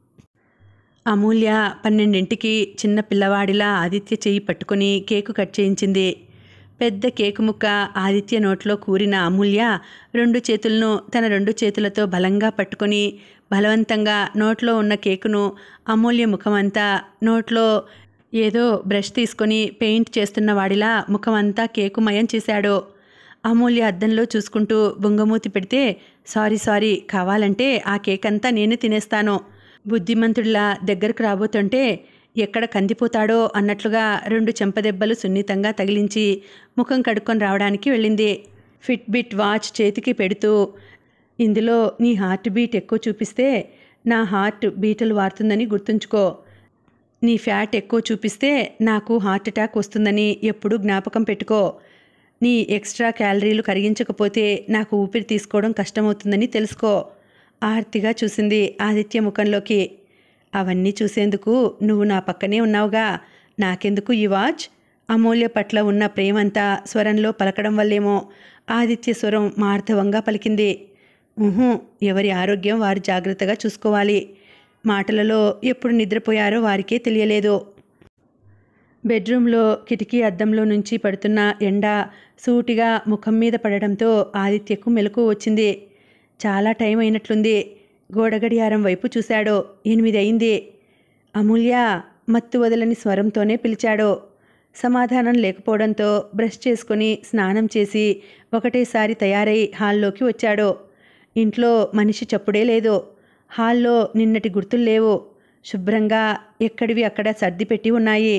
అమూల్య పన్నెండింటికి చిన్న పిల్లవాడిలా ఆదిత్య చెయ్యి పట్టుకుని కేకు కట్ చేయించింది. పెద్ద కేకు ముక్క ఆదిత్య నోట్లో కూరిన అమూల్య రెండు చేతులను తన రెండు చేతులతో బలంగా పట్టుకొని బలవంతంగా నోట్లో ఉన్న కేకును అమూల్య ముఖమంతా, నోట్లో ఏదో బ్రష్ తీసుకొని పెయింట్ చేస్తున్న వాడిలా ముఖమంతా కేకుమయం చేశాడు. అమూల్య అద్దంలో చూసుకుంటూ బొంగమూతి పెడితే, సారీ సారీ, కావాలంటే ఆ కేక్ అంతా నేనే తినేస్తాను. బుద్ధిమంతుడిలా దగ్గరకు రాబోతుంటే ఎక్కడ కందిపోతాడో అన్నట్లుగా రెండు చెంపదెబ్బలు సున్నితంగా తగిలించి ముఖం కడుక్కొని రావడానికి వెళ్ళింది. ఫిట్ బిట్ వాచ్ చేతికి పెడుతూ, ఇందులో నీ హార్ట్ బీట్ ఎక్కువ చూపిస్తే నా హార్ట్ బీటలు వారుతుందని గుర్తుంచుకో. నీ ఫ్యాట్ ఎక్కువ చూపిస్తే నాకు హార్ట్ అటాక్ వస్తుందని ఎప్పుడూ జ్ఞాపకం పెట్టుకో. నీ ఎక్స్ట్రా క్యాలరీలు కరిగించకపోతే నాకు ఊపిరి తీసుకోవడం కష్టమవుతుందని తెలుసుకో. ఆర్తిగా చూసింది ఆదిత్య ముఖంలోకి. అవన్నీ చూసేందుకు నువ్వు నా పక్కనే ఉన్నావుగా, నాకెందుకు ఈ వాచ్? అమూల్య పట్ల ఉన్న ప్రేమంతా స్వరంలో పలకడం వల్లేమో ఆదిత్య స్వరం మార్ధవంగా పలికింది. ఊహూ, ఎవరి ఆరోగ్యం వారు జాగ్రత్తగా చూసుకోవాలి. మాటలలో ఎప్పుడు నిద్రపోయారో వారికే తెలియలేదు. బెడ్రూమ్లో కిటికీ అద్దంలో నుంచి పడుతున్న ఎండ సూటిగా ముఖం మీద పడడంతో ఆదిత్యకు మెలకువ వచ్చింది. చాలా టైం అయినట్లుంది. గోడగడియారం వైపు చూశాడు. ఎనిమిది అయింది. అమూల్య మత్తు వదలని స్వరంతోనే పిలిచాడు. సమాధానం లేకపోవడంతో బ్రష్ చేసుకుని స్నానం చేసి ఒకటేసారి తయారై హాల్లోకి వచ్చాడు. ఇంట్లో మనిషి చప్పుడే లేదు. హాల్లో నిన్నటి గుర్తులు లేవు. శుభ్రంగా ఎక్కడివి అక్కడ సర్దిపెట్టి ఉన్నాయి.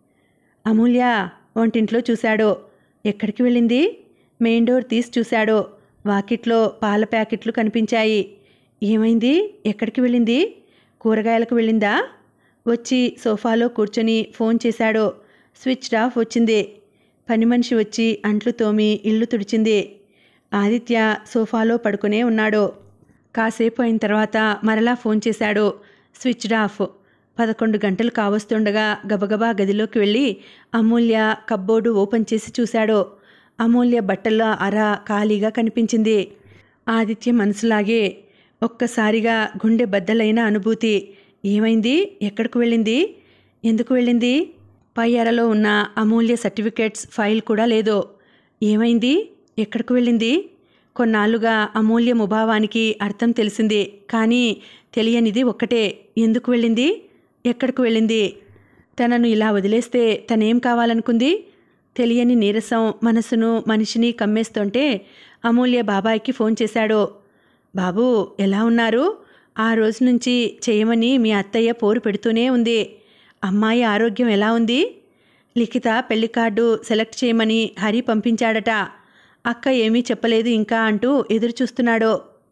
అమూల్య వంటింట్లో చూశాడు. ఎక్కడికి వెళ్ళింది? మెయిన్ డోర్ తీసి చూశాడు. వాకిట్లో పాల ప్యాకెట్లు కనిపించాయి. ఏమైంది? ఎక్కడికి వెళ్ళింది? కూరగాయలకు వెళ్ళిందా? వచ్చి సోఫాలో కూర్చొని ఫోన్ చేశాడు. స్విచ్ ఆఫ్ వచ్చింది. పని మనిషి వచ్చి అంట్లు తోమి ఇల్లు తుడిచింది. ఆదిత్య సోఫాలో పడుకునే ఉన్నాడు. కాసేపు అయిన తర్వాత మరలా ఫోన్ చేశాడు. Switch off. పదకొండు గంటలు కావస్తుండగా గబగబా గదిలోకి వెళ్ళి అమూల్య కబ్బోర్డు ఓపెన్ చేసి చూశాడు. అమూల్య బట్టల్లో అర ఖాళీగా కనిపించింది. ఆదిత్య మనసులాగే ఒక్కసారిగా గుండె బద్దలైన అనుభూతి. ఏమైంది? ఎక్కడికి వెళ్ళింది? ఎందుకు వెళ్ళింది? పై అరలో ఉన్న అమూల్య సర్టిఫికేట్స్ ఫైల్ కూడా లేదు. ఏమైంది? ఎక్కడికి వెళ్ళింది? కొన్నాళ్ళుగా అమూల్య ముభావానికి అర్థం తెలిసింది. కానీ తెలియనిది ఒక్కటే, ఎందుకు వెళ్ళింది? ఎక్కడికి వెళ్ళింది? తనను ఇలా వదిలేస్తే తనేం కావాలనుకుంది? తెలియని నీరసం మనసును మనిషిని కమ్మేస్తుంటే అమూల్య బాబాయికి ఫోన్ చేశాడు. బాబూ, ఎలా ఉన్నారు? ఆ రోజు నుంచి చేయమని మీ అత్తయ్య పోరు పెడుతూనే ఉంది. అమ్మాయి ఆరోగ్యం ఎలా ఉంది? లిఖిత పెళ్లి కార్డు సెలెక్ట్ చేయమని హరి పంపించాడట. అక్క ఏమీ చెప్పలేదు ఇంకా అంటూ ఎదురు చూస్తున్నాడు.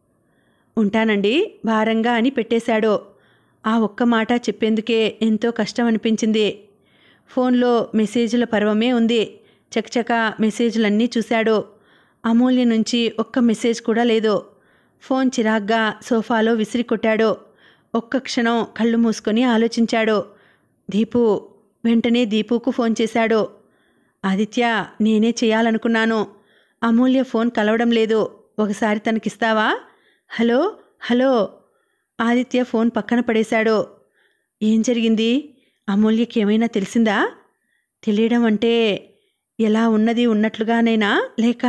ఉంటానండి భారంగా అని పెట్టేశాడు. ఆ ఒక్క మాట చెప్పేందుకే ఎంతో కష్టం అనిపించింది. ఫోన్లో మెసేజ్ల పర్వమే ఉంది. చకచక మెసేజ్లన్నీ చూశాడు. అమూల్య నుంచి ఒక్క మెసేజ్ కూడా లేదు. ఫోన్ చిరాగ్గా సోఫాలో విసిరి కొట్టాడు. ఒక్క క్షణం కళ్ళు మూసుకొని ఆలోచించాడు. దీపు. వెంటనే దీపుకు ఫోన్ చేశాడు. ఆదిత్య, నేనే చేయాలనుకున్నాను. అమూల్య ఫోన్ కలవడం లేదు. ఒకసారి తనకిస్తావా? Hello hello. ఆదిత్య ఫోన్ పక్కన పడేశాడు. ఏం జరిగింది? అమూల్యకి ఏమైనా తెలిసిందా? తెలియడం అంటే ఎలా ఉన్నది ఉన్నట్లుగానైనా లేక?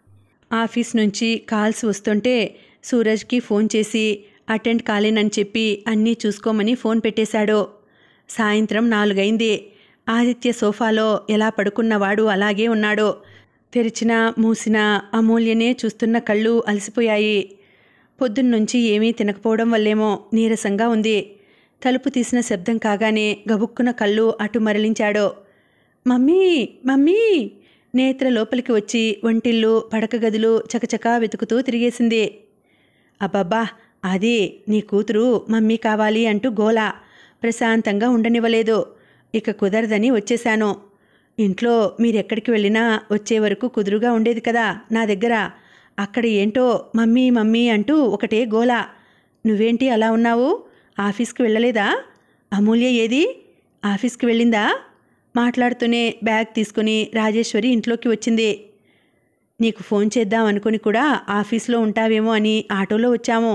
ఆఫీస్ నుంచి కాల్స్ వస్తుంటే సూరజ్కి ఫోన్ చేసి అటెండ్ కాలేనని చెప్పి అన్నీ చూసుకోమని ఫోన్ పెట్టేశాడు. సాయంత్రం నాలుగైంది. ఆదిత్య సోఫాలో ఎలా పడుకున్నవాడు అలాగే ఉన్నాడు. తెరిచిన మూసిన అమూల్యనే చూస్తున్న కళ్ళు అలసిపోయాయి. పొద్దున్నుంచి ఏమీ తినకపోవడం వల్లేమో నీరసంగా ఉంది. తలుపు తీసిన శబ్దం కాగానే గబుక్కున కళ్ళు అటు మరలించాడు. Mummy mummy. నేత్ర లోపలికి వచ్చి వంటిల్లు పడక గదులు చకచకా వెతుకుతూ తిరిగేసింది. అబ్బబ్బా, అది నీ కూతురు మమ్మీ కావాలి అంటూ గోల. ప్రశాంతంగా ఉండనివ్వలేదు. ఇక కుదరదని వచ్చేశాను. ఇంట్లో మీరెక్కడికి వెళ్ళినా వచ్చే వరకు కుదురుగా ఉండేది కదా నా దగ్గర. అక్కడ ఏంటో మమ్మీ మమ్మీ అంటూ ఒకటే గోల. నువ్వేంటి అలా ఉన్నావు? ఆఫీస్కి వెళ్ళలేదా? అమూల్య ఏది? ఆఫీస్కి వెళ్ళిందా? మాట్లాడుతూనే బ్యాగ్ తీసుకుని రాజేశ్వరి ఇంట్లోకి వచ్చింది. నీకు ఫోన్ చేద్దాం అనుకుని కూడా ఆఫీస్లో ఉంటావేమో అని ఆటోలో వచ్చాము.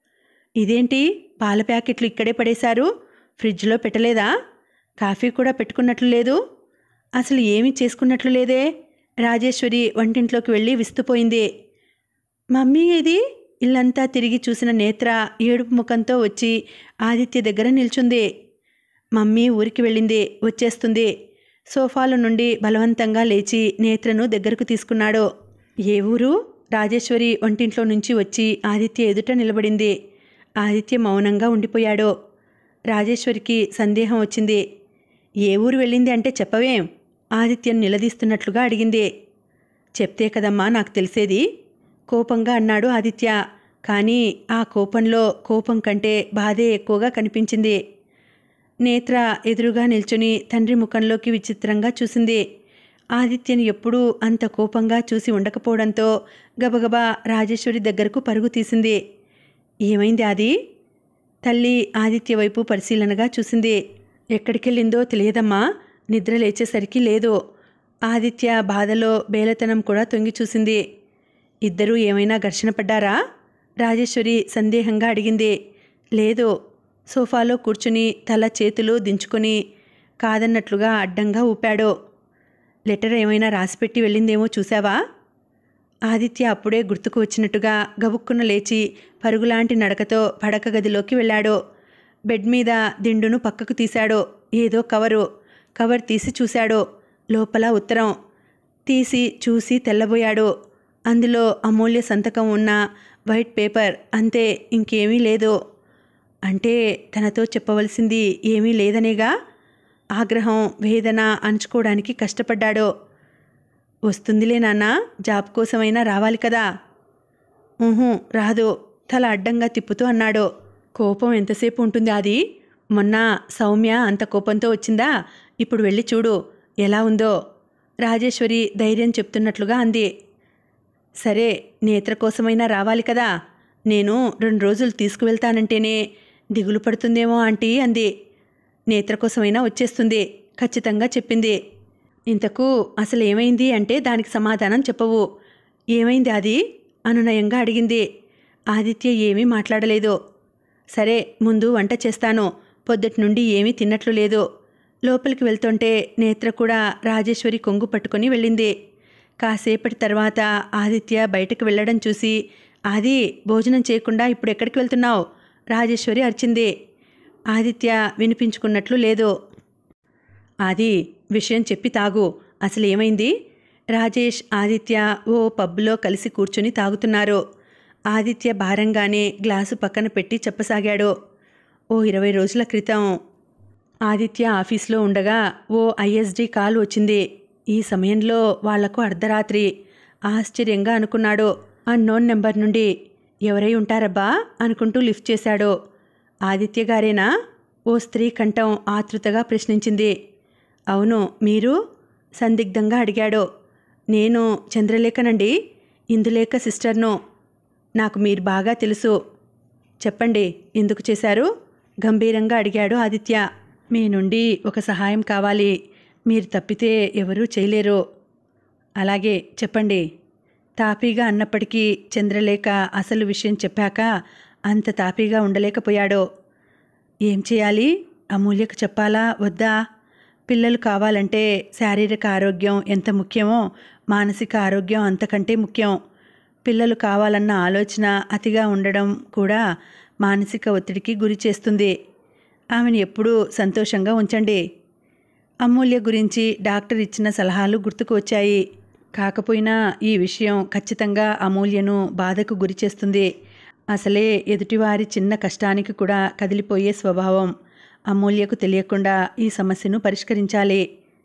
ఇదేంటి పాల ప్యాకెట్లు ఇక్కడే పడేశారు? ఫ్రిడ్జ్లో పెట్టలేదా? కాఫీ కూడా పెట్టుకున్నట్లు లేదు. అసలు ఏమీ చేసుకున్నట్లు లేదే. రాజేశ్వరి వంటింట్లోకి వెళ్ళి విస్తుపోయింది. మమ్మీ ఏది? ఇల్లంతా తిరిగి చూసిన నేత్ర ఏడుపు ముఖంతో వచ్చి ఆదిత్య దగ్గర నిల్చుంది. మమ్మీ ఊరికి వెళ్ళింది, వచ్చేస్తుంది. సోఫాలో నుండి బలవంతంగా లేచి నేత్రను దగ్గరకు తీసుకున్నాడు. ఏ ఊరు? రాజేశ్వరి వంటింట్లో నుంచి వచ్చి ఆదిత్య ఎదుట నిలబడింది. ఆదిత్య మౌనంగా ఉండిపోయాడు. రాజేశ్వరికి సందేహం వచ్చింది. ఏ ఊరు వెళ్ళింది అంటే చెప్పవేం? ఆదిత్యను నిలదీస్తున్నట్లుగా అడిగింది. చెప్తే కదమ్మా నాకు తెలిసేది, కోపంగా అన్నాడు ఆదిత్య. కానీ ఆ కోపంలో కోపం కంటే బాధే ఎక్కువగా కనిపించింది. నేత్ర ఎదురుగా నిల్చుని తండ్రి ముఖంలోకి విచిత్రంగా చూసింది. ఆదిత్యను ఎప్పుడూ అంత కోపంగా చూసి ఉండకపోవడంతో గబగబా రాజేశ్వరి దగ్గరకు పరుగు తీసింది. ఏమైంది ఆది? తల్లి ఆదిత్య వైపు పరిశీలనగా చూసింది. ఎక్కడికెళ్ళిందో తెలియదమ్మా. నిద్ర లేచేసరికి లేదు. ఆదిత్య బాధలో బేలతనం కూడా తొంగి చూసింది. ఇద్దరూ ఏమైనా ఘర్షణ పడ్డారా? రాజేశ్వరి సందేహంగా అడిగింది. లేదు. సోఫాలో కూర్చుని తల చేతులు దించుకొని కాదన్నట్లుగా అడ్డంగా ఊపాడు. లెటర్ ఏమైనా రాసిపెట్టి వెళ్ళిందేమో చూసావా? ఆదిత్య అప్పుడే గుర్తుకు వచ్చినట్టుగా గబుక్కున లేచి పరుగులాంటి నడకతో పడక గదిలోకి వెళ్ళాడు. బెడ్ మీద దిండును పక్కకు తీశాడు. ఏదో కవరు. కవర్ తీసి చూశాడు. లోపల ఉత్తరం. తీసి చూసి తెల్లబోయాడు. అందులో అమూల్య సంతకం ఉన్న వైట్ పేపర్, అంతే, ఇంకేమీ లేదు. అంటే తనతో చెప్పవలసింది ఏమీ లేదనేగా. ఆగ్రహం, వేదన అణుచుకోవడానికి కష్టపడ్డాడు. వస్తుందిలే నాన్న, జాబ్ కోసమైనా రావాలి కదా. ఊహు, రాదు, తల అడ్డంగా తిప్పుతూ అన్నాడు. కోపం ఎంతసేపు ఉంటుంది అది? మొన్న సౌమ్య అంత కోపంతో వచ్చిందా? ఇప్పుడు వెళ్ళి చూడు ఎలా ఉందో. రాజేశ్వరి ధైర్యం చెప్తున్నట్లుగా అంది. సరే, నేత్ర కోసమైనా రావాలి కదా. నేను రెండు రోజులు తీసుకువెళ్తానంటేనే దిగులు పడుతుందేమో ఆంటీ అంది. నేత్ర కోసమైనా వచ్చేస్తుంది, ఖచ్చితంగా చెప్పింది. ఇంతకు అసలు ఏమైంది అంటే దానికి సమాధానం చెప్పవు. ఏమైంది అది? అనునయంగా అడిగింది. ఆదిత్య ఏమీ మాట్లాడలేదు. సరే, ముందు వంట చేస్తాను, పొద్దుటి నుండి ఏమీ తిన్నట్లు లేదు. లోపలికి వెళ్తుంటే నేత్ర కూడా రాజేశ్వరి కొంగు పట్టుకొని వెళ్ళింది. కాసేపటి తర్వాత ఆదిత్య బయటకు వెళ్ళడం చూసి, ఆది, భోజనం చేయకుండా ఇప్పుడు ఎక్కడికి వెళ్తున్నావు? రాజేశ్వరి అరిచింది. ఆదిత్య వినిపించుకున్నట్లు లేదు. ఆది, విషయం చెప్పి తాగు, అసలు ఏమైంది? రాజేష్, ఆదిత్య ఓ పబ్లో కలిసి కూర్చుని తాగుతున్నారు. ఆదిత్య భారంగానే గ్లాసు పక్కన పెట్టి చెప్పసాగాడు. ఓ ఇరవై రోజుల క్రితం ఆదిత్య ఆఫీస్లో ఉండగా ఓ ఐఎస్డి కాల్ వచ్చింది. ఈ సమయంలో వాళ్లకు అర్ధరాత్రి. ఆశ్చర్యంగా అనుకున్నాడు. అన్నోన్ నెంబర్ నుండి. ఎవరై ఉంటారబ్బా అనుకుంటూ లిఫ్ట్ చేశాడు. ఆదిత్య గారేనా? ఓ స్త్రీ కంఠం ఆతృతగా ప్రశ్నించింది. అవును, మీరు? సందిగ్ధంగా అడిగాడు. నేను చంద్రలేఖనండి, ఇందులేఖ సిస్టర్ను. నాకు మీరు బాగా తెలుసు. చెప్పండి, ఎందుకు చేశారు? గంభీరంగా అడిగాడు ఆదిత్య. మీ నుండి ఒక సహాయం కావాలి. మీరు తప్పితే ఎవరూ చేయలేరు. అలాగే, చెప్పండి. తాపీగా అన్నప్పటికీ చంద్రలేఖ అసలు విషయం చెప్పాక అంత తాపీగా ఉండలేకపోయాడు. ఏం చేయాలి? అమూల్యకు చెప్పాలా వద్దా? పిల్లలు కావాలంటే శారీరక ఆరోగ్యం ఎంత ముఖ్యమో మానసిక ఆరోగ్యం అంతకంటే ముఖ్యం. పిల్లలు కావాలన్న ఆలోచన అతిగా ఉండడం కూడా మానసిక ఒత్తిడికి గురి చేస్తుంది. ఆమెను ఎప్పుడూ సంతోషంగా ఉంచండి. అమూల్య గురించి డాక్టర్ ఇచ్చిన సలహాలు గుర్తుకు వచ్చాయి. కాకపోయినా ఈ విషయం ఖచ్చితంగా అమూల్యను బాధకు గురి చేస్తుంది. అసలే ఎదుటివారి చిన్న కష్టానికి కూడా కదిలిపోయే స్వభావం. అమూల్యకు తెలియకుండా ఈ సమస్యను పరిష్కరించాలి.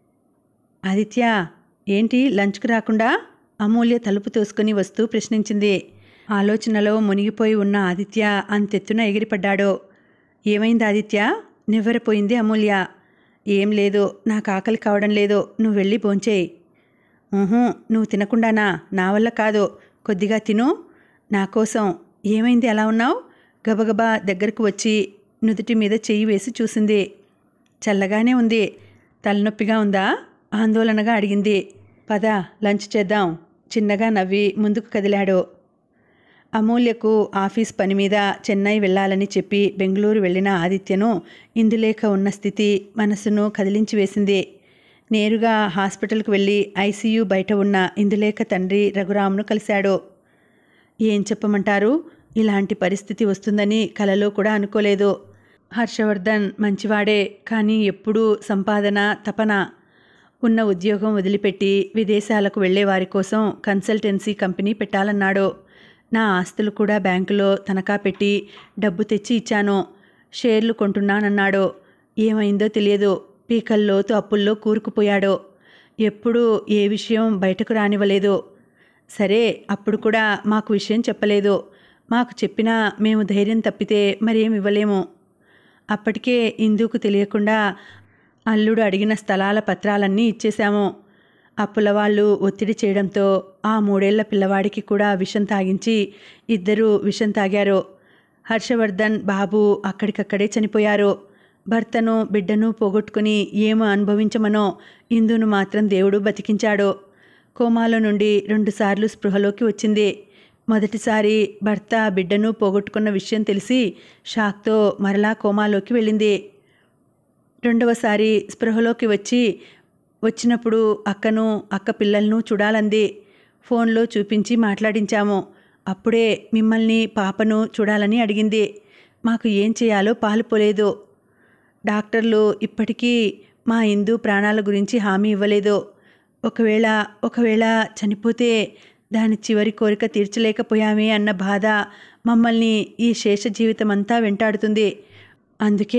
ఆదిత్య, ఏంటి లంచ్కు రాకుండా? అమూల్య తలుపు తోసుకుని వస్తూ ప్రశ్నించింది. ఆలోచనలో మునిగిపోయి ఉన్న ఆదిత్య అంతెత్తున ఎగిరిపడ్డాడు. ఏమైంది ఆదిత్య? నివ్వెరపోయింది అమూల్య. ఏం లేదు, నాకు ఆకలి కావడం లేదు, నువ్వు వెళ్ళి భోంచేయి. ఊహూ, నువ్వు తినకుండానా? నా వల్ల కాదు, కొద్దిగా తిను నా కోసం. ఏమైంది అలా ఉన్నావు? గబగబా దగ్గరకు వచ్చి నుదుటి మీద చెయ్యి వేసి చూసింది. చల్లగానే ఉంది. తలనొప్పిగా ఉందా? ఆందోళనగా అడిగింది. పద, లంచ్ చేద్దాం. చిన్నగా నవ్వి ముందుకు కదిలాడు. అమూల్యకు ఆఫీస్ పని మీద చెన్నై వెళ్ళాలని చెప్పి బెంగళూరు వెళ్ళిన ఆదిత్యను ఇందులేఖ ఉన్న స్థితి మనసును కదిలించి వేసింది. నేరుగా హాస్పిటల్కు వెళ్ళి ఐసీయూ బయట ఉన్న ఇందులేఖ తండ్రి రఘురామ్ను కలిశాడు. ఏం చెప్పమంటారు? ఇలాంటి పరిస్థితి వస్తుందని కలలో కూడా అనుకోలేదు. హర్షవర్ధన్ మంచివాడే, కానీ ఎప్పుడూ సంపాదన తపన. ఉన్న ఉద్యోగం వదిలిపెట్టి విదేశాలకు వెళ్లే వారి కోసం కన్సల్టెన్సీ కంపెనీ పెట్టాలన్నాడు. నా ఆస్తులు కూడా బ్యాంకులో తనఖా పెట్టి డబ్బు తెచ్చి ఇచ్చాను. షేర్లు కొంటున్నానన్నాడు. ఏమైందో తెలియదు. పీకల్లోతు అప్పుల్లో కూరుకుపోయాడు. ఎప్పుడూ ఏ విషయం బయటకు రానివ్వలేదు. సరే, అప్పుడు కూడా మాకు విషయం చెప్పలేదు. మాకు చెప్పినా మేము ధైర్యం తప్పితే మరేం ఇవ్వలేము. అప్పటికే ఇందుకు తెలియకుండా అల్లుడు అడిగిన స్థలాల పత్రాలన్నీ ఇచ్చేశాము. అప్పుల వాళ్ళు ఒత్తిడి చేయడంతో ఆ మూడేళ్ల పిల్లవాడికి కూడా విషం తాగించి ఇద్దరూ విషం తాగారు. హర్షవర్ధన్ బాబు అక్కడికక్కడే చనిపోయారు. భర్తను బిడ్డను పోగొట్టుకుని ఏమో అనుభవించమనో ఇందును మాత్రం దేవుడు బతికించాడు. కోమాలో నుండి రెండుసార్లు స్పృహలోకి వచ్చింది. మొదటిసారి భర్త బిడ్డను పోగొట్టుకున్న విషయం తెలిసి షాక్తో మరలా కోమాలోకి వెళ్ళింది. రెండవసారి స్పృహలోకి వచ్చి వచ్చినప్పుడు అక్కను అక్క పిల్లలను చూడాలంది. ఫోన్లో చూపించి మాట్లాడించాము. అప్పుడే మిమ్మల్ని పాపను చూడాలని అడిగింది. మాకు ఏం చేయాలో పాలుపోలేదు. డాక్టర్లు ఇప్పటికీ మా ఇందు ప్రాణాల గురించి హామీ ఇవ్వలేదు. ఒకవేళ ఒకవేళ చనిపోతే దాని చివరి కోరిక తీర్చలేకపోయామే అన్న బాధ మమ్మల్ని ఈ శేష జీవితం అంతా వెంటాడుతుంది. అందుకే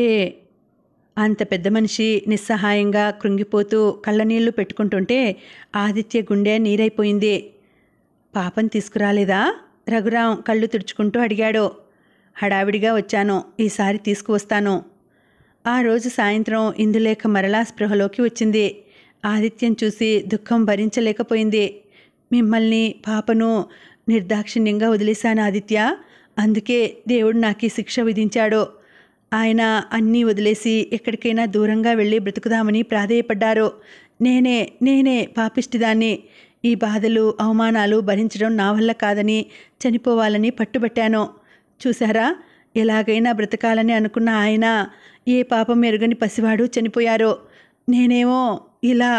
అంత పెద్ద మనిషి నిస్సహాయంగా కృంగిపోతూ కళ్ళనీళ్లు పెట్టుకుంటుంటే ఆదిత్య గుండె నీరైపోయింది. పాపం తీసుకురాలేదా? రఘురాం కళ్ళు తుడుచుకుంటూ అడిగాడు. హడావిడిగా వచ్చాను, ఈసారి తీసుకువస్తాను. ఆ రోజు సాయంత్రం ఇందులేఖ మరలా స్పృహలోకి వచ్చింది. ఆదిత్యం చూసి దుఃఖం భరించలేకపోయింది. మిమ్మల్ని పాపను నిర్దాక్షిణ్యంగా వదిలేశాను ఆదిత్య. అందుకే దేవుడు నాకు ఈ శిక్ష విధించాడు. ఆయన అన్నీ వదిలేసి ఎక్కడికైనా దూరంగా వెళ్ళి బ్రతుకుదామని ప్రాధేయపడ్డారు. నేనే నేనే పాపిష్టిదాన్ని. ఈ బాధలు అవమానాలు భరించడం నా వల్ల కాదని చనిపోవాలని పట్టుబట్టాను. చూసారా, ఎలాగైనా బ్రతకాలని అనుకున్న ఆయన ఏ పాపం ఎరుగని పసివాడు చనిపోయారు. నేనేమో ఇలా.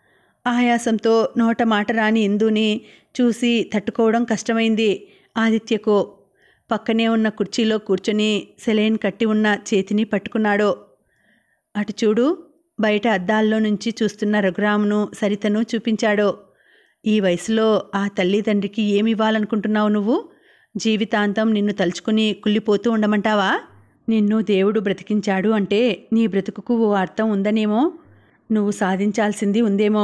ఆయాసంతో నోట మాట రాని ఇందుని చూసి తట్టుకోవడం కష్టమైంది ఆదిత్యకు. పక్కనే ఉన్న కుర్చీలో కూర్చొని సెలైన్ కట్టి ఉన్న చేతిని పట్టుకున్నాడు. అటు చూడు, బయట అద్దాల్లో నుంచి చూస్తున్న రఘురామును సరితను చూపించాడు. ఈ వయసులో ఆ తల్లిదండ్రికి ఏమి ఇవ్వాలనుకుంటున్నావు నువ్వు? జీవితాంతం నిన్ను తలుచుకుని కుళ్ళిపోతూ ఉండమంటావా? నిన్ను దేవుడు బ్రతికించాడు అంటే నీ బ్రతుకుకు ఓ అర్థం ఉందనేమో, నువ్వు సాధించాల్సింది ఉందేమో.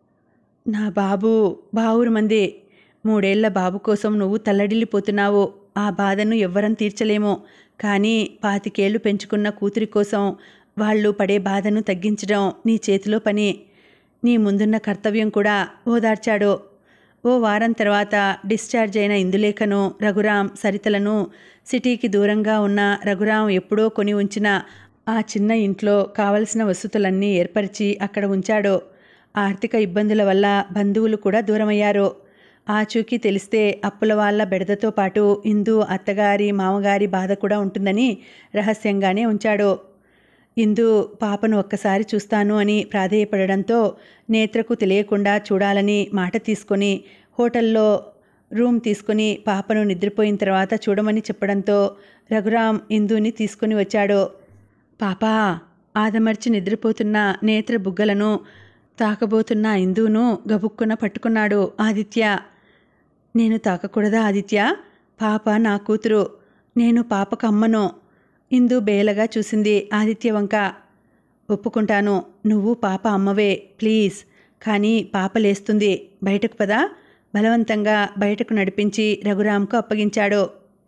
నా బాబు బావురుమంది. మూడేళ్ల బాబు కోసం నువ్వు తల్లడిల్లిపోతున్నావు. ఆ బాధను ఎవ్వరం తీర్చలేమో, కానీ పాతికేళ్లు పెంచుకున్న కూతురి కోసం వాళ్ళు పడే బాధను తగ్గించడం నీ చేతిలో పని. నీ ముందున్న కర్తవ్యం కూడా ఓదార్చాడు. ఓ వారం తర్వాత డిశ్చార్జ్ అయిన ఇందులేఖను, రఘురాం, సరితలను సిటీకి దూరంగా ఉన్న రఘురాం ఎప్పుడో కొని ఉంచిన ఆ చిన్న ఇంట్లో కావలసిన వసతులన్నీ ఏర్పరిచి అక్కడ ఉంచాడు. ఆర్థిక ఇబ్బందుల వల్ల బంధువులు కూడా దూరమయ్యారు. ఆచూకీ తెలిస్తే అప్పుల వాళ్ళ బెడదతో పాటు ఇందు అత్తగారి మామగారి బాధ కూడా ఉంటుందని రహస్యంగానే ఉంచాడు. ఇందు పాపను ఒక్కసారి చూస్తాను అని ప్రాధేయపడడంతో నేత్రకు తెలియకుండా చూడాలని మాట తీసుకొని హోటల్లో రూమ్ తీసుకుని పాపను నిద్రపోయిన తర్వాత చూడమని చెప్పడంతో రఘురాం ఇందుని తీసుకుని వచ్చాడు. పాపా, ఆదమర్చి నిద్రపోతున్న నేత్ర బుగ్గలను తాకబోతున్న ఇందును గబుక్కున పట్టుకున్నాడు ఆదిత్య. నేను తాకకూడదా ఆదిత్య? పాప నా కూతురు, నేను పాపకు అమ్మను. ఇందు బేలగా చూసింది ఆదిత్య వంక. ఒప్పుకుంటాను, నువ్వు పాప అమ్మవే, ప్లీజ్. కానీ పాప లేస్తుంది, బయటకు పదా. బలవంతంగా బయటకు నడిపించి రఘురాంకు అప్పగించాడు.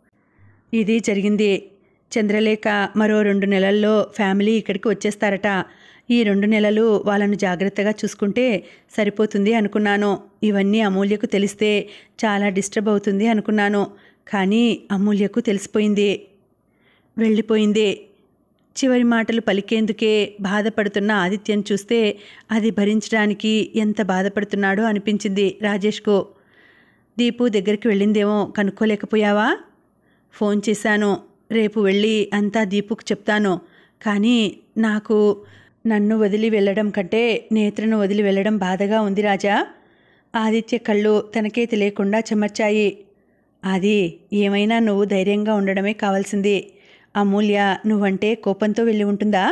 ఇది జరిగింది. చంద్రలేఖ మరో రెండు నెలల్లో ఫ్యామిలీ ఇక్కడికి వచ్చేస్తారట. ఈ రెండు నెలలు వాళ్ళను జాగ్రత్తగా చూసుకుంటే సరిపోతుంది అనుకున్నాను. ఇవన్నీ అమూల్యకు తెలిస్తే చాలా డిస్టర్బ్ అవుతుంది అనుకున్నాను. కానీ అమూల్యకు తెలిసిపోయింది, వెళ్ళిపోయింది. చివరి మాటలు పలికేందుకే బాధపడుతున్న ఆదిత్యను చూస్తే అది భరించడానికి ఎంత బాధపడుతున్నాడో అనిపించింది రాజేష్కు. దీపు దగ్గరికి వెళ్ళిందేమో కనుక్కోలేకపోయావా? ఫోన్ చేశాను, రేపు వెళ్ళి అంతా దీపుకు చెప్తాను. కానీ నాకు నన్ను వదిలి వెళ్ళడం కంటే నేత్రను వదిలి వెళ్ళడం బాధగా ఉంది రాజా. ఆదిత్య కళ్ళు తనకే తెలియకుండా చెమర్చాయి. అది ఏమైనా నువ్వు ధైర్యంగా ఉండడమే కావాల్సింది. అమూల్య నువ్వంటే కోపంతో వెళ్ళి ఉంటుందా?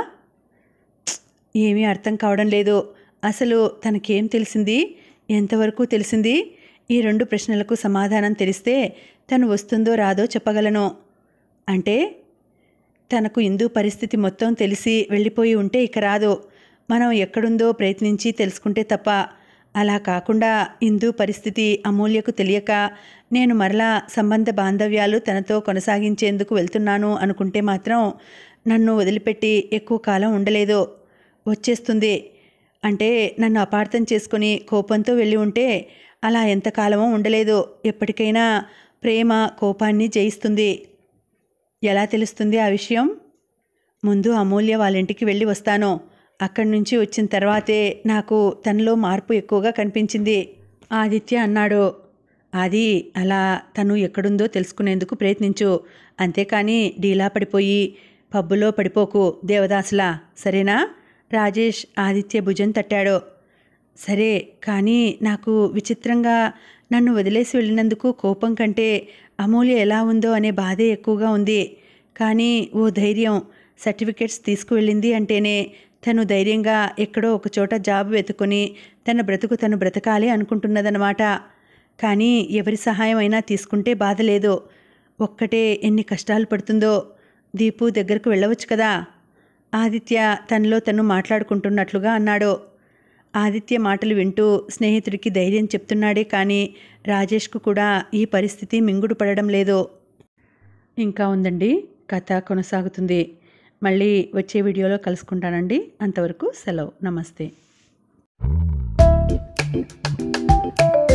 ఏమీ అర్థం కావడం లేదు. అసలు తనకేం తెలిసింది, ఎంతవరకు తెలిసింది? ఈ రెండు ప్రశ్నలకు సమాధానం తెలిస్తే తను వస్తుందో రాదో చెప్పగలను. అంటే తనకు ఇందు పరిస్థితి మొత్తం తెలిసి వెళ్ళిపోయి ఉంటే ఇక రాదు. మనం ఎక్కడుందో ప్రయత్నించి తెలుసుకుంటే తప్ప. అలా కాకుండా ఇందు పరిస్థితి అమూల్యకు తెలియక నేను మరలా సంబంధ బాంధవ్యాలు తనతో కొనసాగించేందుకు వెళ్తున్నాను అనుకుంటే మాత్రం నన్ను వదిలిపెట్టి ఎక్కువ కాలం ఉండలేదు, వచ్చేస్తుంది. అంటే నన్ను అపార్థం చేసుకుని కోపంతో వెళ్ళి ఉంటే అలా ఎంతకాలమో ఉండలేదు. ఎప్పటికైనా ప్రేమ కోపాన్ని జయిస్తుంది. ఎలా తెలుస్తుంది ఆ విషయం? ముందు అమూల్య వాళ్ళ ఇంటికి వెళ్ళి వస్తాను. అక్కడి నుంచి వచ్చిన తర్వాతే నాకు తనలో మార్పు ఎక్కువగా కనిపించింది ఆదిత్య అన్నాడు. అది అలా తను ఎక్కడుందో తెలుసుకునేందుకు ప్రయత్నించు, అంతేకాని డీలా పడిపోయి పబ్బులో పడిపోకు దేవదాసులా, సరేనా? రాజేష్ ఆదిత్య భుజం తట్టాడు. సరే, కానీ నాకు విచిత్రంగా నన్ను వదిలేసి వెళ్ళినందుకు కోపం కంటే అమూల్య ఎలా ఉందో అనే బాధే ఎక్కువగా ఉంది. కానీ ఓ ధైర్యం, సర్టిఫికెట్స్ తీసుకువెళ్ళింది అంటేనే తను ధైర్యంగా ఎక్కడో ఒక చోట జాబ్ వెతుకొని తన బ్రతుకు తను బ్రతకాలి అనుకుంటున్నదన్నమాట. కానీ ఎవరి సహాయం అయినా తీసుకుంటే బాధ లేదో. ఒక్కటే ఎన్ని కష్టాలు పడుతుందో. దీపు దగ్గరకు వెళ్ళవచ్చు కదా. ఆదిత్య తనలో తను మాట్లాడుకుంటున్నట్లుగా అన్నాడు. ఆదిత్య మాటలు వింటూ స్నేహితుడికి ధైర్యం చెప్తున్నాడే కానీ రాజేష్కు కూడా ఈ పరిస్థితి మింగుడు పడడం లేదు. ఇంకా ఉందండి, కథ కొనసాగుతుంది. మళ్ళీ వచ్చే వీడియోలో కలుసుకుంటానండి. అంతవరకు సెలవు. నమస్తే.